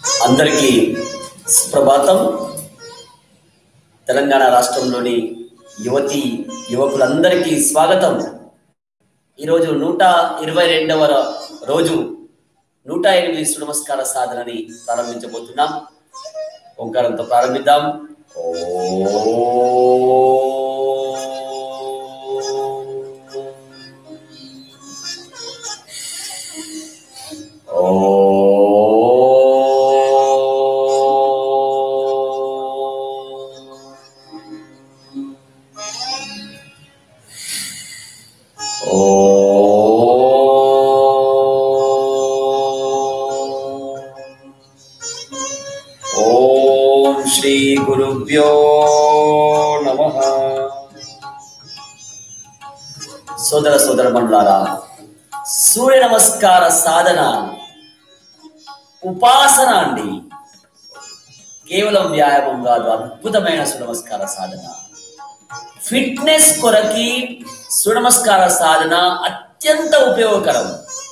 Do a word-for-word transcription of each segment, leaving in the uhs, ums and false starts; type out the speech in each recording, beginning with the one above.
అందరికీ సుప్రభాతం. తెలంగాణ రాష్ట్రంలోని యువతి యువకులందరికీ స్వాగతం. ఈరోజు నూట ఇరవై రెండవ రోజు నూట ఎనిమిది నమస్కార సాధనని ప్రారంభించబోతున్నాం. ఓంకారంతో ప్రారంభిద్దాం. ఓ శ్రీ గురుభ్యో నమః. సోదర సోదర మండలారా, సూర్య నమస్కార సాధన ఉపాసన అండి, కేవలం వ్యాయామం కాదు. అద్భుతమైన సూర్య నమస్కార సాధన. ఫిట్నెస్ కొరకి సూర్య నమస్కార సాధన అత్యంత ఉపయోగకరం.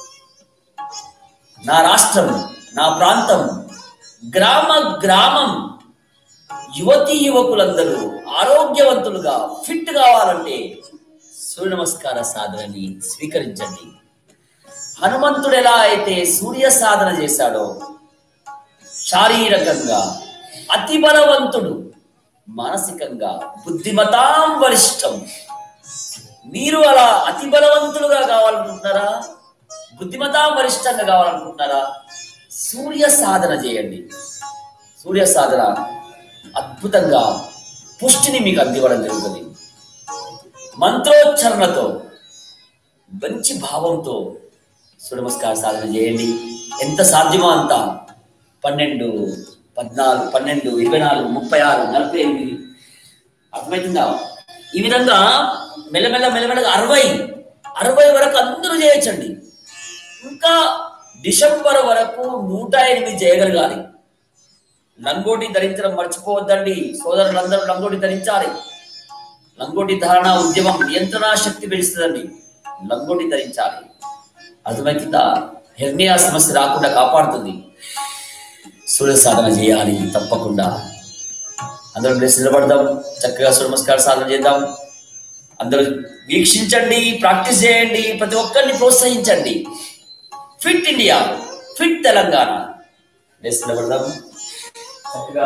నా రాష్ట్రం, నా ప్రాంతం, గ్రామ గ్రామం యువతి యువకులందరూ ఆరోగ్యవంతులుగా ఫిట్ కావాలంటే సూర్య నమస్కార సాధనని స్వీకరించండి. హనుమంతుడు ఎలా అయితే సూర్య సాధన చేశాడో, శారీరకంగా అతి బలవంతుడు, మానసికంగా బుద్ధిమతాం వరిష్టం. మీరు అలా అతి బలవంతులుగా కావాలనుకుంటున్నారా? బుద్ధిమతాం వరిష్టంగా కావాలనుకుంటున్నారా? సూర్య సాధన చేయండి. సూర్య సాధన అద్భుతంగా పుష్టిని మీకు అందివ్వడం జరుగుతుంది. మంత్రోచ్చరణతో, మంచి భావంతో సూర్య నమస్కార సాధన చేయండి. ఎంత సాధ్యమో అంత. పన్నెండు పద్నాలుగు పన్నెండు ఇరవై నాలుగు ముప్పై ఆరు నలభై ఎనిమిది అర్థమవుతుందా? ఈ విధంగా మెల్లమెల్ల మెల్లమెల్లగా అరవై అరవై వరకు అందరూ చేయొచ్చండి. ఇంకా డిసెంబర్ వరకు నూట ఎనిమిది చేయగలగాలి. లంగోటి ధరించడం మర్చిపోవద్దండి సోదరులందరూ. లంగోటి ధరించాలి. లంగోటి ధారణ ఉద్యమం నియంత్రణ శక్తి పెంచుతుందండి. లంగోటి ధరించాలి. అర్థమవుతుందా? హెర్నియా సమస్య రాకుండా కాపాడుతుంది. సూర్య సాధన చేయాలి తప్పకుండా. అందరం ప్లేస్ నిలబడదాం, చక్కగా సూర్య నమస్కార సాధన చేద్దాం. అందరూ వీక్షించండి, ప్రాక్టీస్ చేయండి, ప్రతి ఒక్కరిని ప్రోత్సహించండి. Fit India, fit Telangana. Place నిలబడదాం చక్కగా.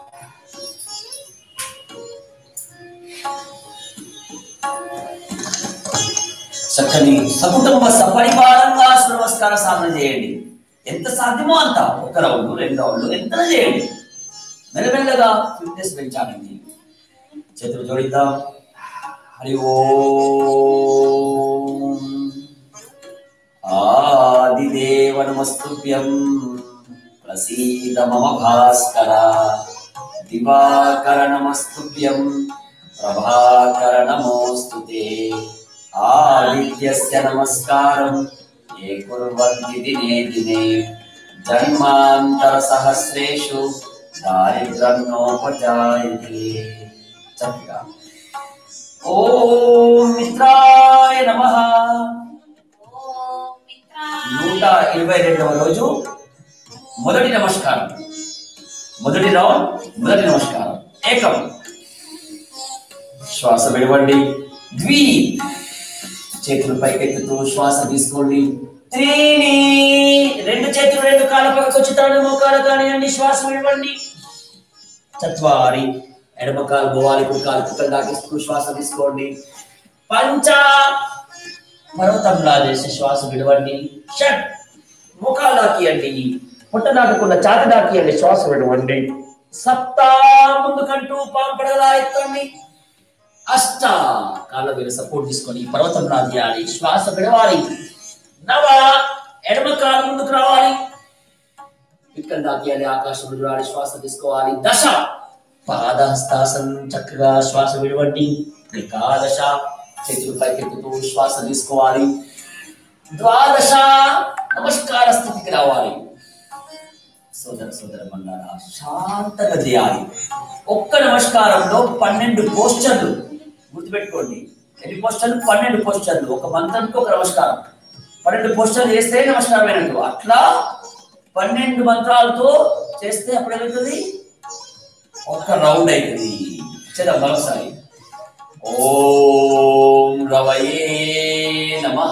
చక్కని సకుటుంబ సపరివారంగా సూర్య నమస్కార సాధన చేయండి. ఎంత సాధ్యమో అంత. ఒక రౌండ్, రెండు రౌండ్లు ఎంత చేయండి. మెల్లమెల్లగా ఫిట్నెస్ పెంచాలండి. చేతులు జోడిద్దాం. హరి ఓం. ఆదిదేవ నమస్తుభ్యం ప్రసీద మమ భాస్కర. దివాకర నమస్తుభ్యం ప్రభాకర నమోస్తుతే. ఆదిత్యస్య నమస్కారం ఏ కుర్వంతి దినే దినే. జన్మాంతర సహస్రేషు దారిద్ర్యం నోపజాయతే. చక్కగా ఓం మిత్రాయ నమః. నూట ఇరవై రెండవ రోజు మొదటి నమస్కారం, మొదటి రౌండ్, మొదటి నమస్కారం. ఏకం, శ్వాస విడవండి. ద్వి, చేతులు పైకెత్తుతూ శ్వాస తీసుకోండి. త్రీని, రెండు చేతులు రెండు కాళ్ళ పక్కకు వచ్చి తాడు మోకాలు కానివ్వండి, శ్వాస విడవండి. చత్వారి, ఎడమ కాలు గోవాలి, కుడి కాలు కుక్కలు దాకిస్తూ శ్వాస తీసుకోండి. పంచ, పర్వతంలా చేసి శ్వాస విడవండి. షట్, మోకాలు దాకియండి, పుట్ట దాటకుండా ఛాతి దాకియండి, శ్వాస విడవండి. సప్త, ముందుకంటూ పాంపడలా ఎత్తండి. అష్ట, కాళ్ళ మీద సపోర్ట్ తీసుకొని పర్వతంలా చేయాలి, శ్వాస విడవాలి. నవ, ఎడమ కాలు ముందుకు రావాలి, పిక్కలు దాకియాలి, ఆకాశం విడవాలి, శ్వాస తీసుకోవాలి. దశ, పాదహస్తాసనం, చక్కగా శ్వాస విడవండి. ఏకాదశ, చేతులు పైకెత్తుతూ శ్వాస తీసుకోవాలి. ద్వాదశ, నమస్కార స్థితికి రావాలి. సోదర సోదర మండలారా, శాంతంగా చేయాలి. ఒక్క నమస్కారంలో పన్నెండు పోస్చర్లు గుర్తుపెట్టుకోండి. ఎన్ని పోస్టర్లు? పన్నెండు పోస్టర్లు. ఒక మంత్రానికి ఒక నమస్కారం. పన్నెండు పోస్టర్లు చేస్తే నమస్కారం అయినట్టు. అట్లా పన్నెండు మంత్రాలతో చేస్తే అప్పుడు ఏమవుతుంది? ఒక రౌండ్ అవుతుంది. చేద్దాం మరోసారి. ఓం రవయే నమః.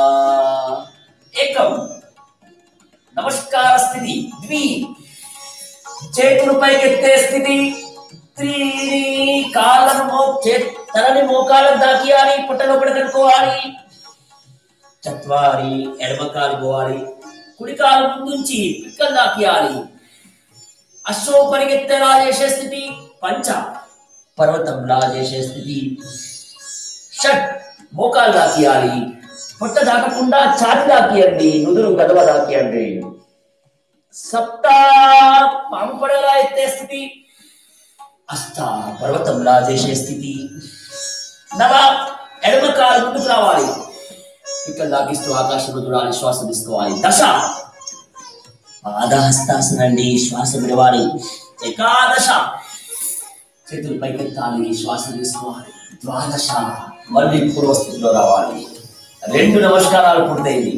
ఏకం నమస్కార స్థితి. ద్వి చేతులు పైకెత్తే స్థితి. త్రీని కాళ్ళను మో తలని మోకాలను దాకియాలి, పుట్టలోపల కనుక్కోవాలి. చత్వారి ఎడమ కాలు పోవాలి, కుడి కాలు ముందుంచి పిక్కలు దాకియాలి. అశ్వ పరిగెత్తేలా చేసే స్థితి. పంచ పర్వతంలా చేసే స్థితి. షట్ మోకాలు దాకియాలి, పొట్ట దాకకుండా ఛాతి దాకియండి, నుదురు గదవ దాకియండి. సప్త పాము పడేలా ఎత్తే స్థితి. అష్ట పర్వతంలా చేసే స్థితి. నవ ఎడమ కాలు ముందుకు రావాలి, ఇక్కడ దాకిస్తూ ఆకాశంలో చూడాలి, శ్వాస తీసుకోవాలి. దశ పాదహస్తాసనండి, శ్వాస విడవాలి. ఏకాదశ చేతులు పైకెత్తాలి, శ్వాస తీసుకోవాలి. ద్వాదశ మళ్ళీ పూర్వస్థితిలో రావాలి. రెండు నమస్కారాలు పూర్తయింది.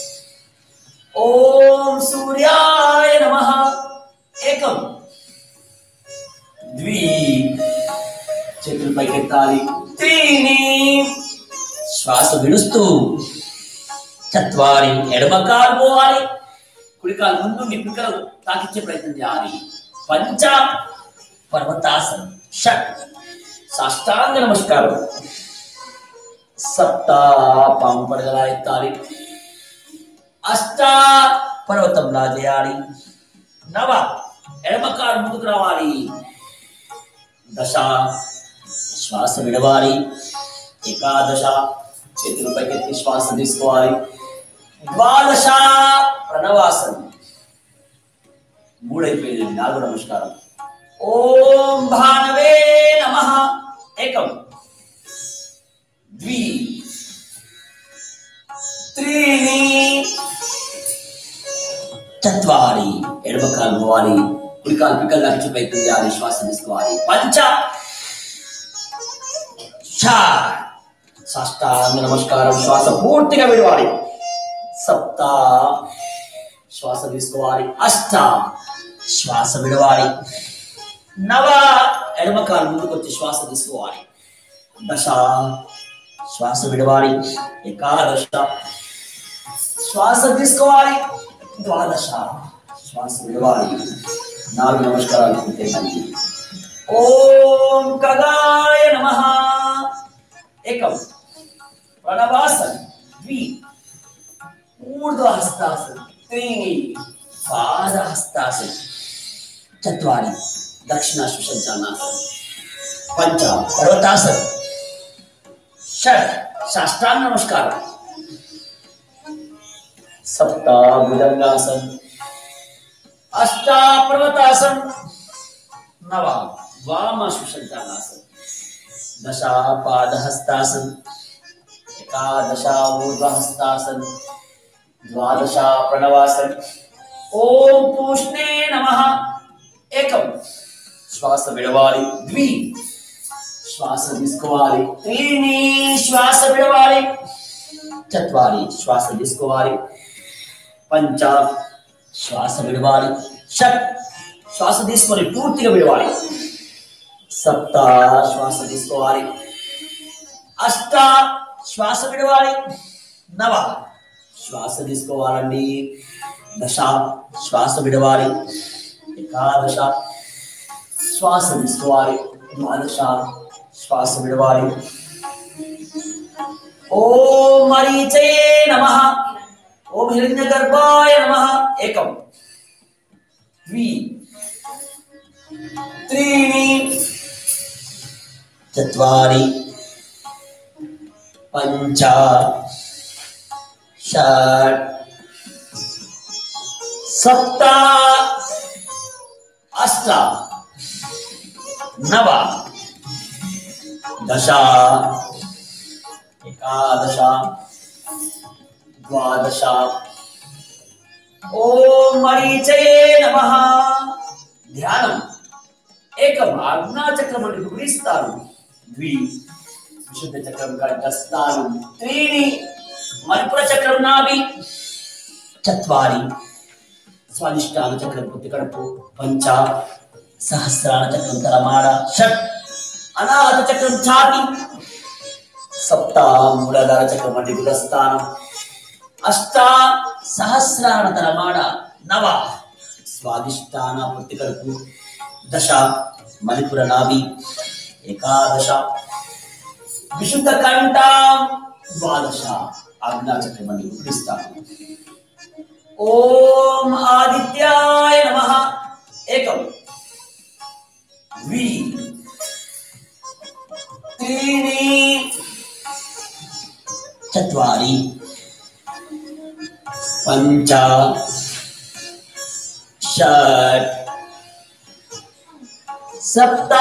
ఓం సూర్యాయ నమః. ఏకం ద్వి చేతులు పైకెత్తాలి. త్రీని శ్వాస విడుస్తూ. చత్వారి ఎడమ కాలు పోవాలి, కుడి కాలు ముందు నిప్పుకలు తాకిచ్చే ప్రయత్నం చేయాలి. పంచ పర్వతాసనం. షట్ సాష్టాంగ నమస్కారం. సప్త పాము పడగలా ఎత్తాలి. అష్ట పర్వతంలా చేయాలి. నవ ఎడమ కాలు ముందుకు రావాలి. దశ శ్వాస విడవాలి. ఏకాదశ చేతులు పైకెత్తి శ్వాస తీసుకోవాలి. ద్వాదశ ప్రణవాసనం. మూడైపోయింది. నాలుగు నమస్కారం. ఓం భానవే నమః. ఏకం ద్వి త్రీని చత్వారి ఎడమ కాలు పోవాలి, కుడి కాలు పిక్కలు దాచి ప్రయత్నం చేయాలి, శ్వాస తీసుకోవాలి. పంచ సాష్టాంగ నమస్కారం. శ్వాస పూర్తిగా విడవాలి. సప్త శ్వాస తీసుకోవాలి. అష్ట శ్వాస విడవాలి. నవ ఎడమ కాలు ముందుకు వచ్చి శ్వాస తీసుకోవాలి. దశ శ్వాస విడవాలి. ఏకాదశ శ్వాస తీసుకోవాలి. ద్వాదశ శ్వాస విడవాలి. నాలుగు నమస్కారాలు పూర్తయింది. ఓం ఖగాయ నమః. ఏకం ప్రణవాసన్. ద్వి ఊర్ధ్వహస్తాసన్. త్రీని పాదహస్తాసన్. చత్వారి దక్షిణాశ్వసంచాలనాసన్. పంచ పర్వతాసన్. షట్ సాష్టాంగ నమస్కారం. సప్త భుజంగాసన్. అష్ట పర్వతాసన్. నవ వామాశ్వసంచాలనాసన్. దశ పాదహస్తాసన్. ఏకాదశ ఊర్ధ్వహస్తాసన్. ద్వాదశ ప్రణవాసన్. ఓం పూష్ణే నమః. ఏకం శ్వాస విడవాలి. ద్వి శ్వాస తీసుకోవాలి. త్రీని శ్వాస విడవాలి. చత్వారి శ్వాస తీసుకోవాలి. పంచ శ్వాస విడవాలి. షట్ శ్వాస తీసుకొని పూర్తిగా విడవాలి. సప్త శ్వాస తీసుకోవాలి. అష్ట శ్వాస విడవాలి. నవ శ్వాస తీసుకోవాలండి. దశ శ్వాస విడవాలి. ఏకాదశ శ్వాస తీసుకోవాలి. ద్వాదశ శ్వాస విడవాలి. ఓం మరీచే నమః. ఓం హిరణ్యగర్భాయ నమః. ఏకం ద్వి త్రీని చత్వారి పంచ షట్ సప్త అష్ట నవ దశ ఏకాదశ ద్వాదశ. ఓం మరీచే నమః. ధ్యానం. ఏకం ఆజ్ఞాచక్రం అని గురిస్తారు. ద్వి విశుద్ధ చక్రం కంఠస్థానం. త్రీని మణిపుర చక్రం నాభి. చత్వారి स्वादिष्टान चक्रम पुत्तिकड़पु पंच सहस्राण चक्रम तलमाड़ षट अनाहत चक्रम छाती सप्त मूलाधार चक्रम मणिपुरस्थानम अष्ट सहस्राण तलमाड़ नव स्वादिष्टान पुत्तिकड़पु दश मणिपुर नाभि एकादश विशुद्ध कंठ द्वादश आज्ञा चक्रम मणिपुरस्थानम ओम आदित्याय नमः एकम द्वि त्रीणि चत्वारि पंच षट् सप्त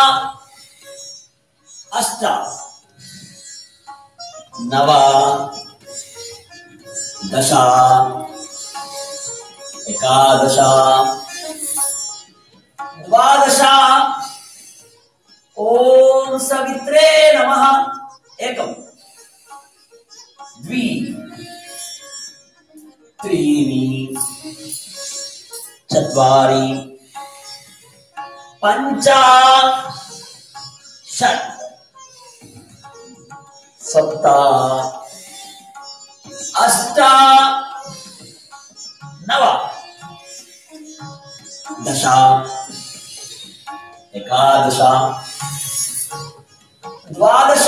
अष्ट नव दश एकादश द्वादश ओम सवित्रे नमः एकम द्वि त्रीणि चत्वारि पंच षट् सप्त अष्ट नव दश एकादश द्वादश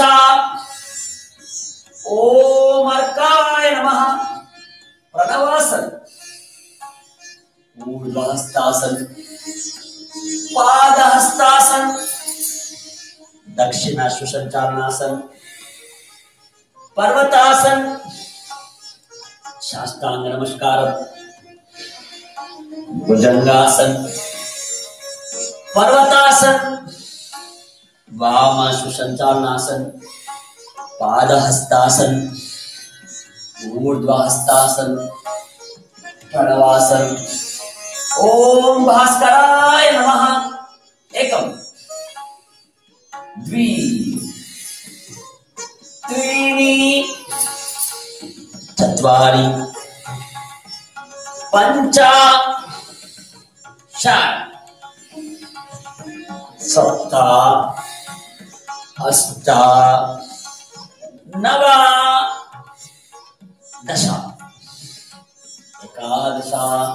ओम अर्काय नमः प्रणवासन ऊर्ध्वहस्तासन पादहस्तासन दक्षिणाश्वसंचालनासन पर्वतासन साष्टांग नमस्कार भुजंगासन पर्वतासन वामाश्वसंचालनासन पादहस्तासन ऊर्ध्वहस्तासन प्रणवासन ओम भास्कराय नमः एकम द्वि त्रीणि चत्वारि पंच षट् सप्त अष्ट नव दश एकादश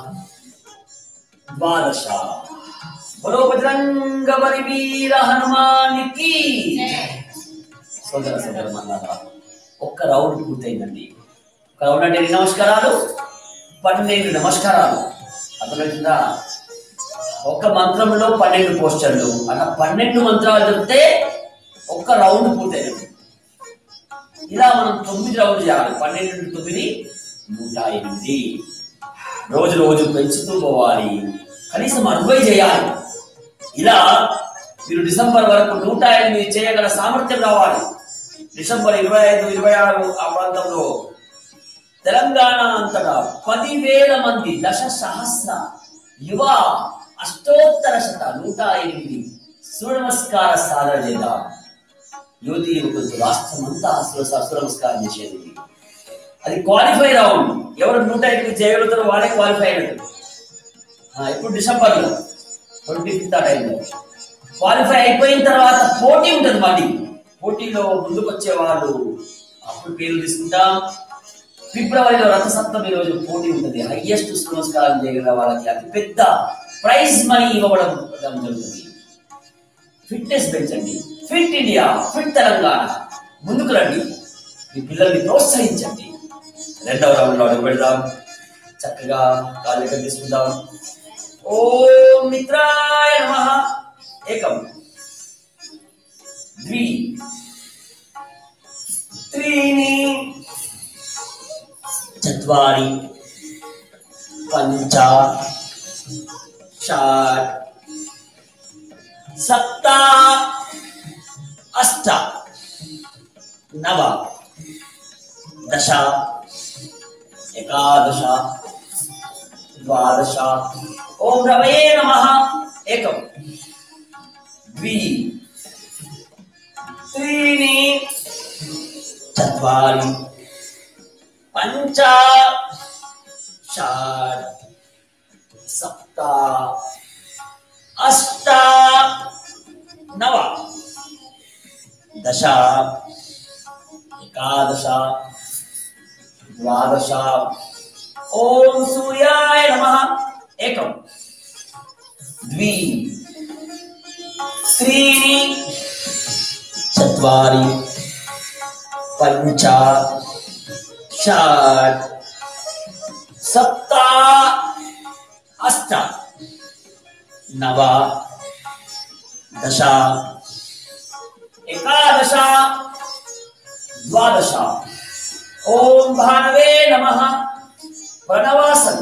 द्वादश बोलो बजरंग बली वीर हनुमान की సోదర సోదర మన్నారా ఒక్క రౌండ్ పూర్తయిందండి. ఒక రౌండ్ అంటే ఎన్ని నమస్కారాలు? పన్నెండు నమస్కారాలు. అర్థమవుతుందా? ఒక మంత్రంలో పన్నెండు పోస్టర్లు అలా పన్నెండు మంత్రాలు చెప్తే ఒక్క రౌండ్ పూర్తయింది. ఇలా మనం తొమ్మిది రౌండ్ చేయాలి. పన్నెండు తొమ్మిది నూట ఎనిమిది. రోజు రోజు పెంచుతూ పోవాలి. కనీసం అరవై చేయాలి. ఇలా మీరు డిసెంబర్ వరకు నూట ఎనిమిది చేయగల సామర్థ్యం రావాలి. డిసెంబర్ ఇరవై ఐదు ఇరవై ఆరు ఆ ప్రాంతంలో తెలంగాణ అంతటా పదివేల మంది దశ సహస్ర యువ అష్టోత్తర శత నూట ఎనిమిది సూర్య నమస్కార సాధన చేద్దాం. యువతి యువకులు రాష్ట్రం అంతా సూర్య నమస్కారం చేసేది. అది క్వాలిఫై రౌండ్. ఎవరు నూట ఎనిమిది చేయగలుగుతారో వాళ్ళే క్వాలిఫై అయినట్టు. ఇప్పుడు డిసెంబర్ లో ట్వంటీ ఫిఫ్త్ ఆ టైంలో క్వాలిఫై అయిపోయిన తర్వాత పోటీ ఉంటుంది. మళ్ళీ పోటీలో ముందుకు వచ్చే వాళ్ళు అప్పుడు పేర్లు తీసుకుంటాం. ఫిబ్రవరిలో రథసప్తమి రోజు పోటీ ఉంటుంది. హైయెస్ట్ నమస్కారం చేయగల వాళ్ళకి అతి పెద్ద ప్రైజ్ మనీ ఇవ్వడం జరుగుతుంది. ఫిట్నెస్ పెంచండి. Fit India, fit Telangana. ముందుకు రండి. మీ పిల్లల్ని ప్రోత్సహించండి. రెండవ రౌండ్ లో అడుగు పెడదాం. చక్కగా కాళ్ళు తీసుకుందాం. ఓం మిత్రాయ నమః एकम द्वि त्रीणि चत्वारि पंच षट् सप्त अष्ट नव दश एकादश द्वादश ओम रवये नमः एकम द्वि त्रीणि चत्वारि पंच षट् सप्त अष्ट नव दश एकादश द्वादश ओम सूर्याय नमः एकम द्वि त्रीणि चत्वारि पंच षट् सप्त अष्ट नव दश एकादश द्वादश ओम भानवे नमः प्रणवासन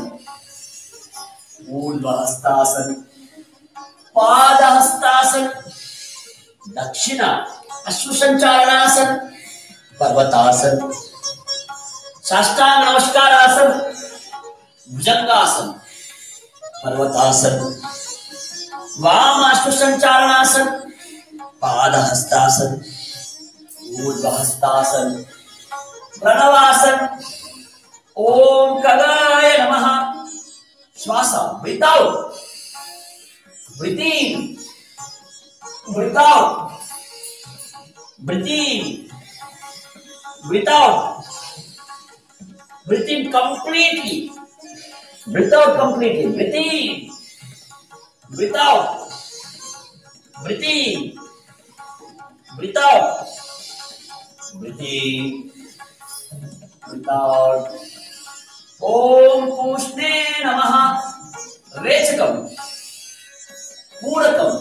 ऊर्ध्वहस्तासन पादहस्तासन दक्षिण अश्वसंचालनासन पर्वतासन साष्टांग नमस्कारासन भुजंगासन पर्वतासन वाम अश्वसंचालनासन पादहस्तासन ऊर्ध्वहस्तासन प्रणवासन ओम खगाय नमः श्वास breathe out breathe in breathe out breathe in breathe out breathe in completely breathe out completely breathe in breathe out breathe in breathe out breathe in breathe out ओम पूष्णे नमः रेचकम पूरकम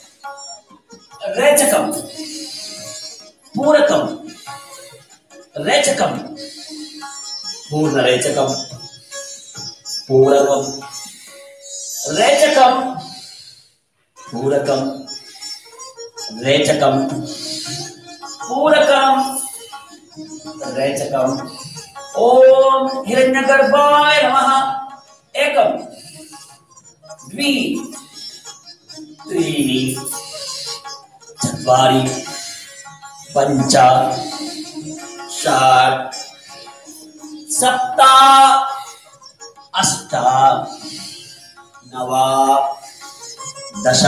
रेचकम पूरकम रेचकम पूर्ण रेचकम पूरकम रेचकम पूरकम रेचकम पूरकम रेचकम ओम हिरण्यगर्भाय नमः एकम द्वि त्रीणि चत्वारि पंच षट् सप्त अष्ट नव दश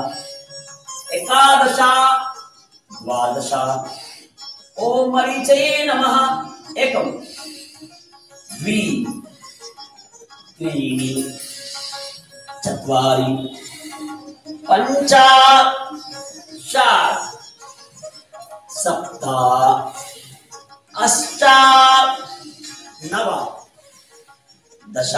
एकादश द्वादश ओम मरीचये नमः एकम द्वि त्रीणि चत्वारि पंच षट् सप्त अष्ट नव दश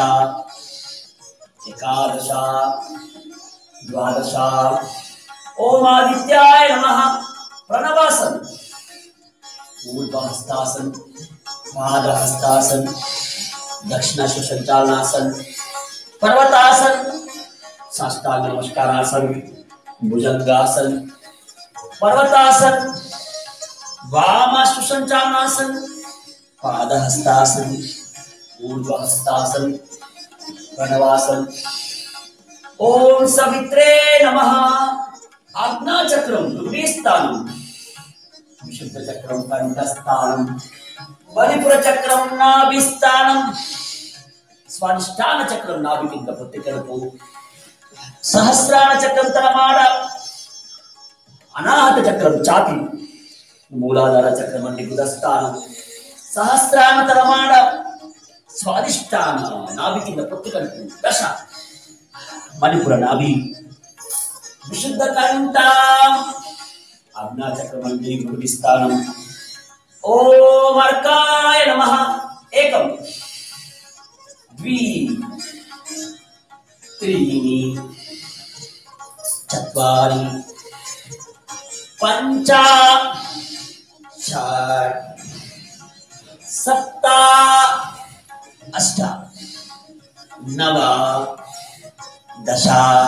एकादश द्वादश ओम आदित्याय नमः प्रणवासन ऊर्ध्वहस्तासन पादहस्तासन दक्षिण संचालनासन पर्वतासन साष्टांग नमस्कारासन भुजंगासन पर्वतासन वाम संचालनासन पादहस्तासन ऊर्ध्वहस्तासन प्रणवासन ओम सवित्रे नमः आज्ञाचक्रम हृदयस्थानम विशुद्ध चक्रम कंठस्थानम मणिपुर चक्रम नाभिस्थानम स्वादिष्ठान चक्रम नाभि किंद पुत्तिकड़पु सहस्राण चक्रम तलमाड अनाहत चक्रम छाती मूलाधार चक्रम अंडि गुदस्थानम सहस्राण तलमाड स्वादिष्ठान नाभि किंद पुत्तिकड़पु दश मणिपुर नाभि विशुद्ध कंठ आज्ञा चक्रम अंडि हृदयस्थानम ओम अर्काय नमः एकम द्वि त्रीणि चत्वारि पंच षट् सप्त अष्ट नव दश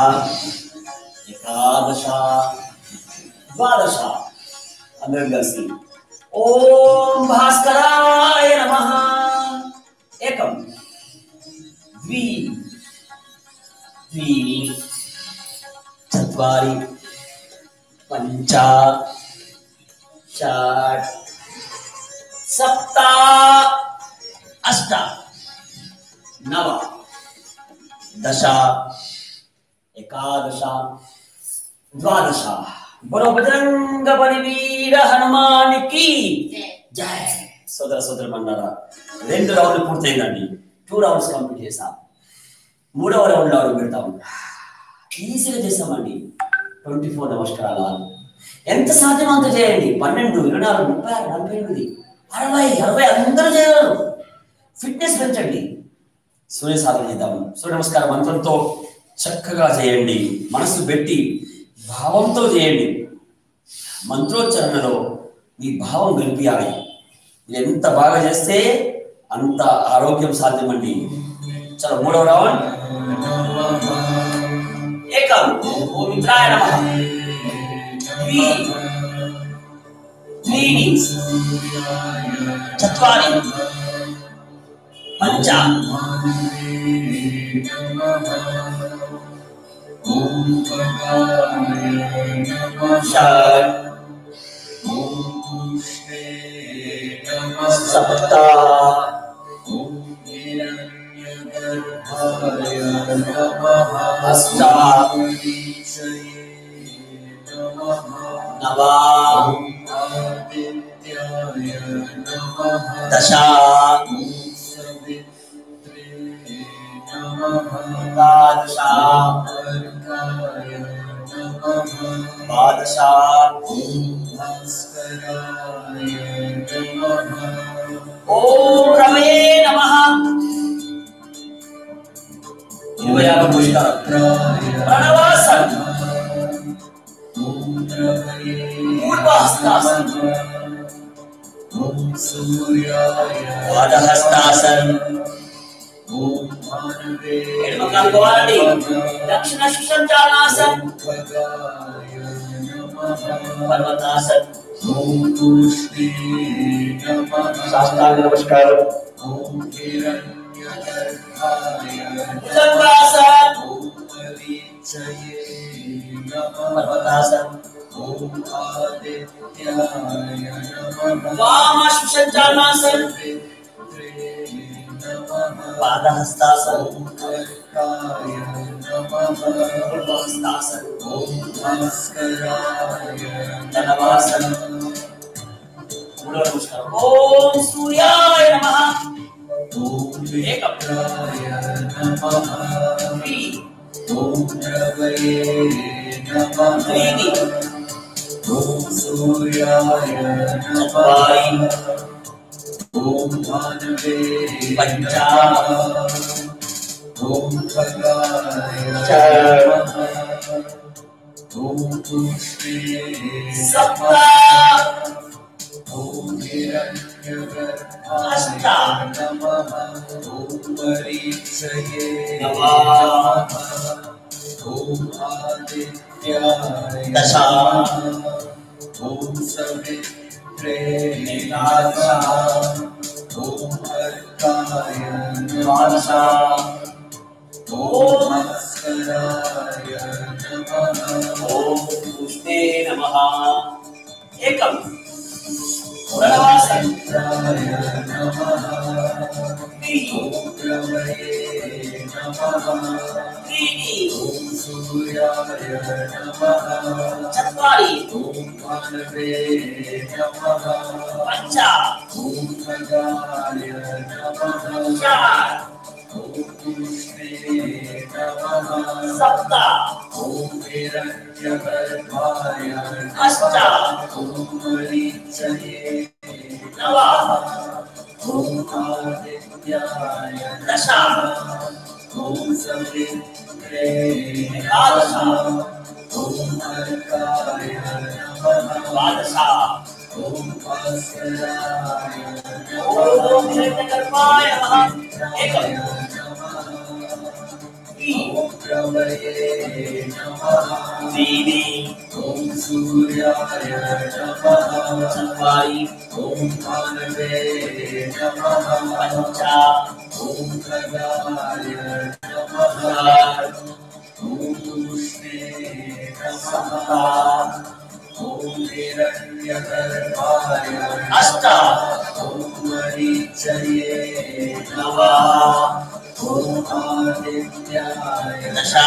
एकादश द्वादश अंदर गलसी ओम भास्कराय नमः एकम द्वि त्रीणि चत्वारि पंच षट् सप्त अष्ट नव दश, एकादश, द्वादश। बोलो बजरंग बली वीर हनुमान की जय। సోదర సోదరులారా, రెండు రౌండ్లు పూర్తయిందండి. టూ రౌండ్స్ కంప్లీట్ చేసాం. మూడవ రౌండ్ లో అడుగు పెడతాం. ఈజీగా చేసామండి. ట్వంటీ ఫోర్ నమస్కారాలు ఎంత సాధ్యమో అంత చేయండి. పన్నెండు, ఇరవై నాలుగు, ముప్పై ఆరు, నలభై ఎనిమిది, అరవై అరవై అందరూ చేయగలరు. ఫిట్నెస్ పెంచండి. సూర్య సాధన చేద్దాం. సూర్య నమస్కార మంత్రంతో చక్కగా చేయండి. మనసు పెట్టి భావంతో చేయండి. మంత్రోచ్చరణలో మీ భావం గెలిపియాలి. ఎంత బాగా చేస్తే అంత ఆరోగ్యం సాధ్యమండి. చలో మూడవ రౌండ్. ఏకం ఓం ఇంద్రాయ నమః, ద్వి త్రీణి చత్వారి పంచ షట్ सप्त अष्ट नव दश एकादश द्वादश ओम रमे नमः। इरवై ఆరు నమస్కారం. ప్రణవాసన్, పూర్వహస్తాసన్, పాదహస్తాసన్, ఎడమకాలు గోవాలండి. దక్షిణ సుషంచాలనాసన్, పర్వతాసన్, సాష్టాంగ నమస్కారం. భుజంగాసన్, పర్వతాసన్, వామ సుషంచాలనాసన్, పాదహస్తాసన్, పూర్వహస్తాసన్, ధనవాసన్. మూడవ నమస్కారం. ఓం సూర్యాయ నమః. ఏకం ద్వి త్రీణి చత్వారి పంచ షట్ సప్త अष्ट नव दश द्वादश ओम पुष्पे नमः। एकम प्रणवासन, त्रीणि चत्वारि पंच षट् सप्त अष्ट नव दश एकादश द्वादश ओम हिरण्यगर्भाय नमः। एकम त्रीणि चत्वारि पंच अष्ट नव दशा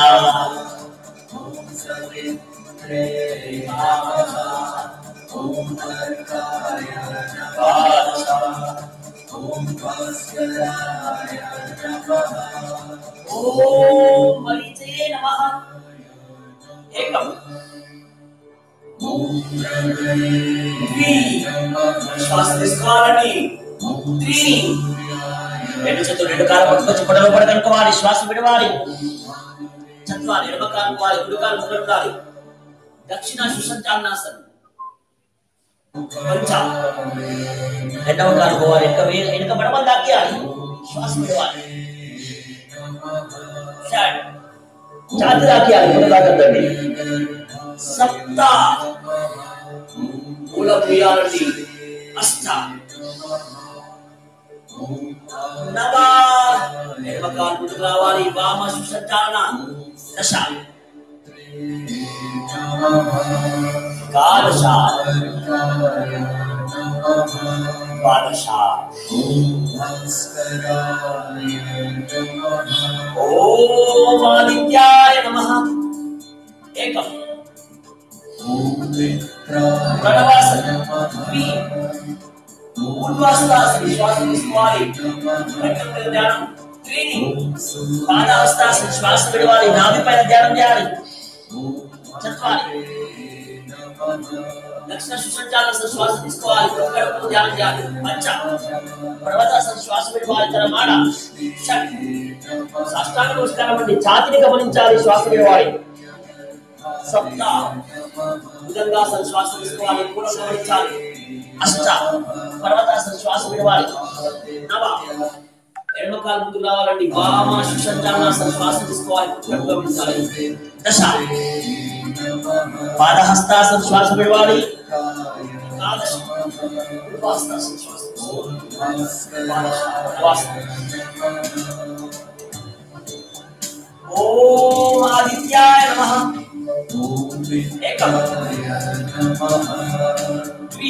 ओम मरीचे नमः एकम श्वास తీసుకోవాలని त्रीणि రెండు చేతులు రెండు కాళ్ళు పట్టుకొని పొడవు పడగలుకోవాలి శ్వాస విడవాలి చత్వారి ఎడమ కాలు వారి కుడి కాలు ముందు ఉండాలి దక్షిణ సుషంతానాసనం పంచ రెండవ కాలు పోవాలి వెనక వెనక పడమలు దాకేయాలి శ్వాస విడవాలి షట్ ఛాతి దాకేయాలి ముందు దాకండి सप्त मूल क्रियावली अष्ट नव एवकाल मुद्रावाली वाम सुसंचालन दश कालशा बालशा ओम आदित्याय नमः एकम प्रणवासन बी उद्वासनासन श्वास తీసుకోవాలి కంఠంపై ధ్యానం त्रीणि పాదావస్థాసన శ్వాస విడవాలి నాభిపై ధ్యానం చేయాలి చత్వారి దక్షిణ సుసంచాలన శ్వాస తీసుకోవాలి కంఠంపై ధ్యానం చేయాలి పంచ పర్వతాసన శ్వాస విడవాలి తరమాడ షట్ సాష్టాంగ నమస్కారం అండి ఛాతిని గమనించాలి శ్వాస విడవాలి सप्त भुजंगासन श्वास తీసుకోవాలి పూర్ణ గమనించాలి అష్ట పర్వతాసన శ్వాస విడవాలి నవ ఎడమ కాలు ముందు రావాలండి వామ సుషంచాలనాసన శ్వాస తీసుకోవాలి పూర్ణ గమనించాలి దశ పాదహస్తాసన శ్వాస విడవాలి ద్వాదశ ఉద్వాసనాసన శ్వాస ఓం ఆదిత్యాయ నమః एकम द्वि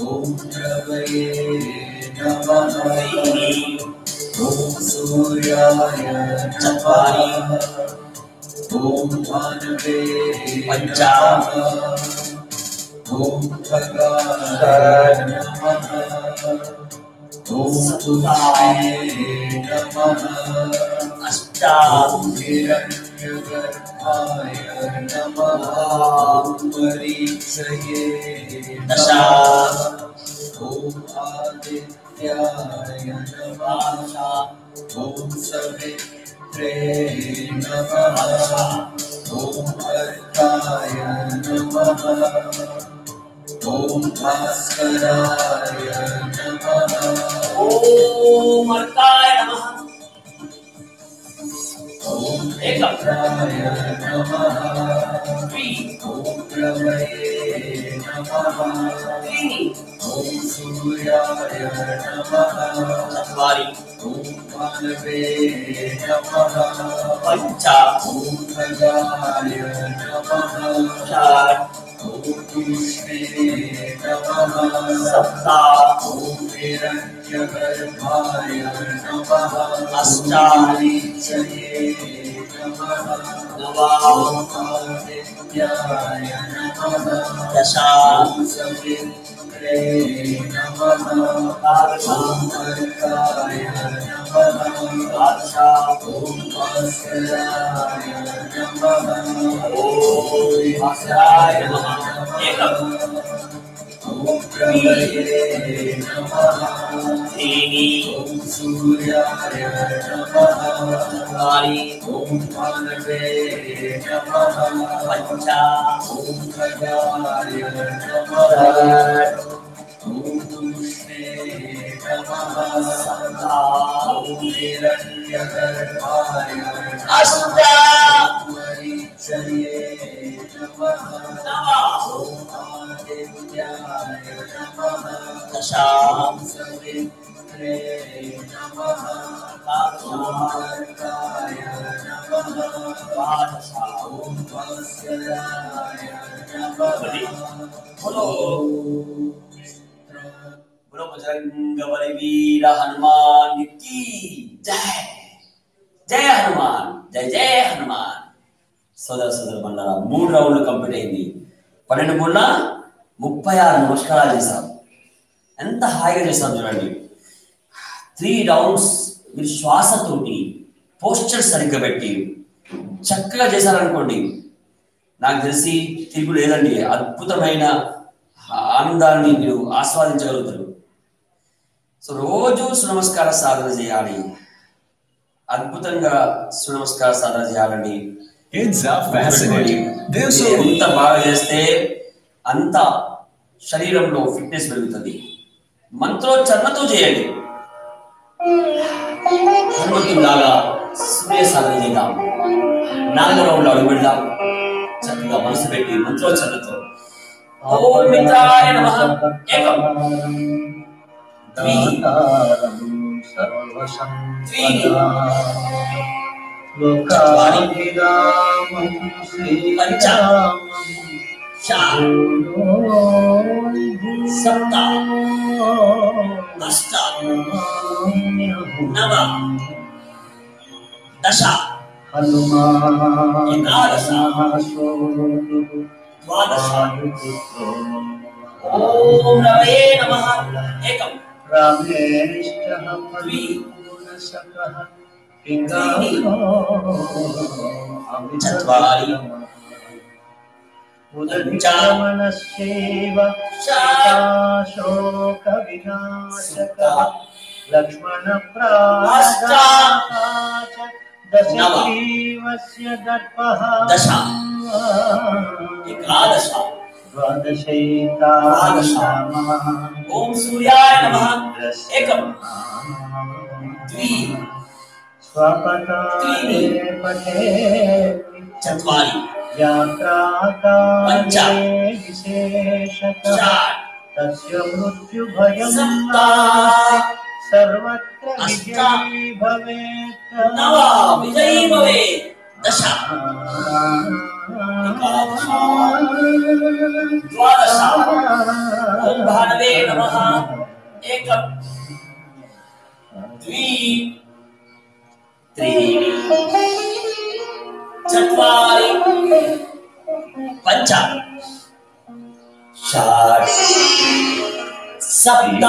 चत्वारि पंच अष्ट दशा ओम आदित्याय नमः ओम सवित्रे नमः ओम अर्काय नमः ओम भास्कराय नमः ओम अर्काय नमः एकम द्वि त्रीणि चत्वारि पंच षट् सप्त अष्ट दशा बोलो बजरंग बली वीर हनुमान की जय। జయ హనుమాన్, జయ జయ హనుమాన్. సోదర సోదరు మళ్ళా మూడు రౌండ్లు కంప్లీట్ అయింది. పన్నెండు మూడున ముప్పై ఆరు నమస్కారాలు చేశాం. ఎంత హాయిగా చేస్తాం చూడండి. త్రీ రౌండ్స్ మీరు శ్వాసతోటి పోస్చర్ సరిగ్గా పెట్టి చక్కగా చేశారనుకోండి, నాకు తెలిసి తిరుగు లేదండి. అద్భుతమైన ఆనందాన్ని మీరు ఆస్వాదించగలుగుతారు. సో రోజు సూర్యనమస్కార సాధన చేయాలి. అద్భుతంగా సూర్యనమస్కార సాధన చేయాలండి. ఎంత బాగా చేస్తే అంత శరీరంలో ఫిట్నెస్ పెరుగుతుంది. మంత్రోచ్చరణతో చేయండి. హనుమంతులాగా సూర్య సాధన చేద్దాం. నాలుగో రౌండ్లో అడుగు పెడదాం. చక్కగా మనసు పెట్టి మంత్రోచ్చరణతో ఓం మిత్రాయ నమః ఏకం ద్వి చత్వారి పంచ షట్ సప్త అష్ట నవ దశ ఏకాదశ ద్వాదశ. ఓం రవయే నమః ఏకం ద్వి చత్వారి పంచ శోక వినాశక లక్ష్మణ ప్రాష్ట నవ దశ ఏకాదశ ద్వాదశ. ఓం సూర్యాయ నమః ఏకం ద్వి త్రీణి చత్వారి పంచ షట్ సప్త అష్ట నవ విజయీ భవేత్ దశ ద్వాదశ. ఓం భానవే నమః ఏకం ద్వి త్రీణి చత్వారి పంచ షట్ సప్త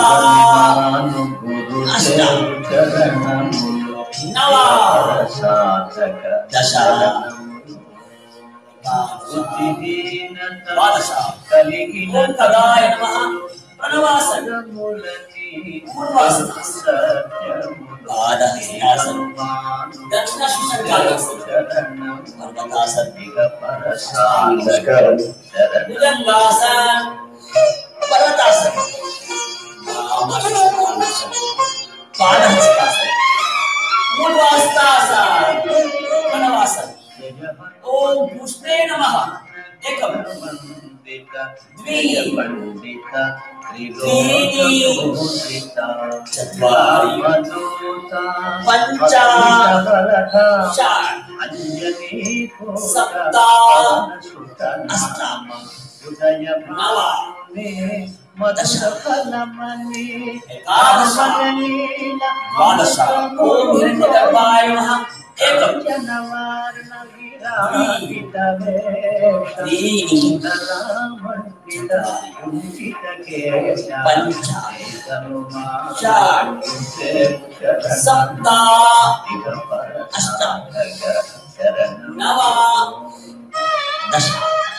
అష్ట నవ దశ ద్వాదశ. ఓం తదాయ నమః ప్రణవాసన పాదహస్తాసన దక్షిణ సుషంగాసన పర్వతాసన భుజంగాసన పర్వతాసన పాదహస్తాసన మూర్వాస్తాసన ప్రణవాసన. ఓం పుష్పే నమః ఏకం ద్వి త్రీణి చత్వారి పంచ షట్ సప్త అష్ట నవ దశ ఏకాదశ ద్వాదశ. ఓం హిరణ్యగర్భాయ నమః ఏకం త్రీణి పంచ షట్ సప్త అష్ట నవ దశ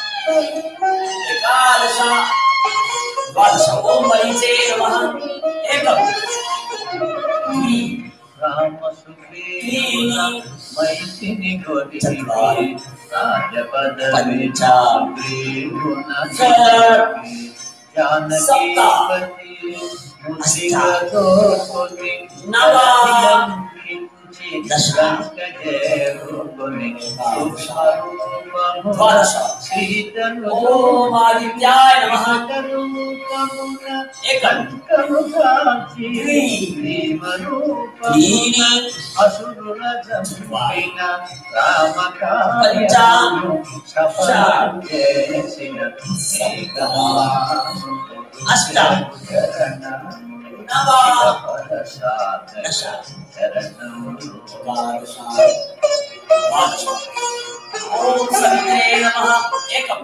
ఏకాదశ ద్వాదశ. ఓం మరీచే నమః ఏకం ద్వి త్రీణి చత్వారి పంచ షట్ సప్త అష్ట నవ దశ ద్వాదశ. ఓం ఆదిత్యాయ నమః ఏకం ద్వి త్రీణి చత్వారి పంచ షట్ అష్ట ओम सवित्रे नमः एकम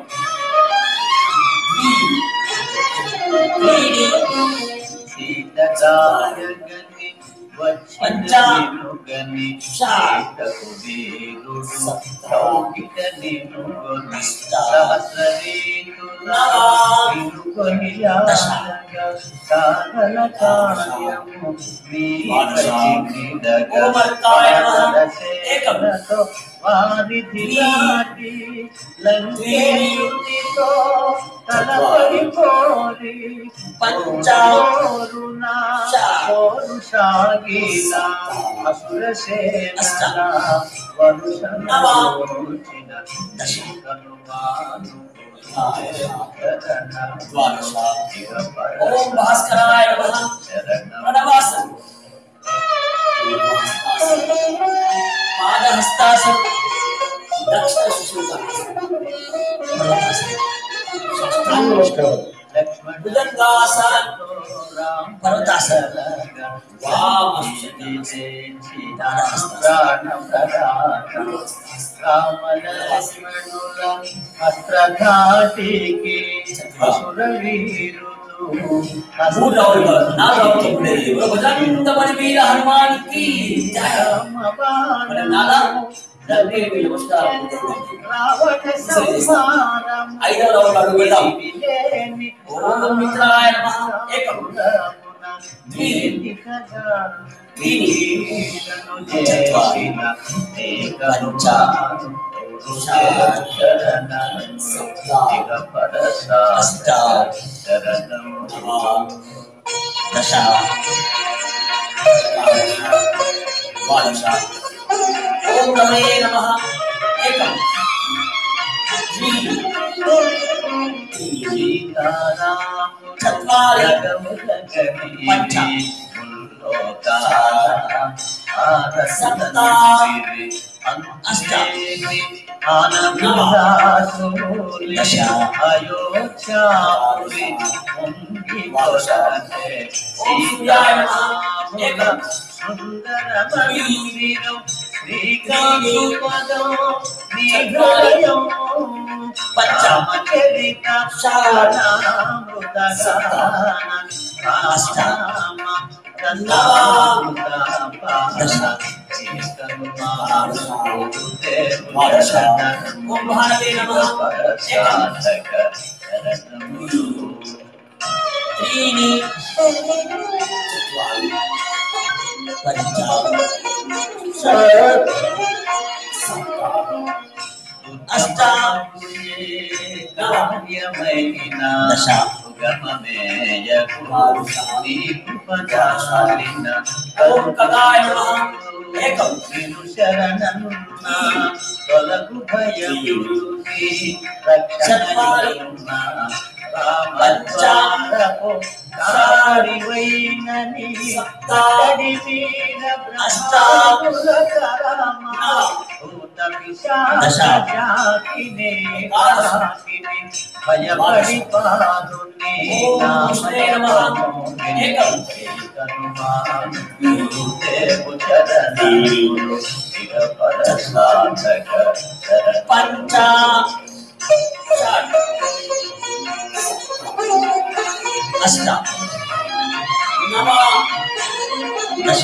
ओम भास्कराय नमः प्रणवासन पादहस्तासन दक्षिण सुषुम्नासन भुजंगासन पर्वतासन अस्त्रघाटिके असुरवीरुदु भुजंगमणिवीर हनुमान की जय। ఐదవ రౌండ్ అడుగు వెళ్దాం. ఓం మిత్రాయ నమః ఏకం ద్వి త్రీణి చత్వారి పంచ అష్ట దశ ద్వాదశ. ఓం నమే నమః ఏకం చత్వారి పంచ సప్త అష్ట నవ దశ ఓం సూర్యాయ నమః ఏకం పంచమచరిత అష్ట నవ దశ ఓం మహాదేవ నమః ఏకం త్రీణి చత్వారి పంచ అష్ట నవ దశ ఓం కదాయ నమః ఏకం చత్వారి పంచ సప్త అష్ట దశ భయపడి ఏకం పంచ అష్ట నవ దశ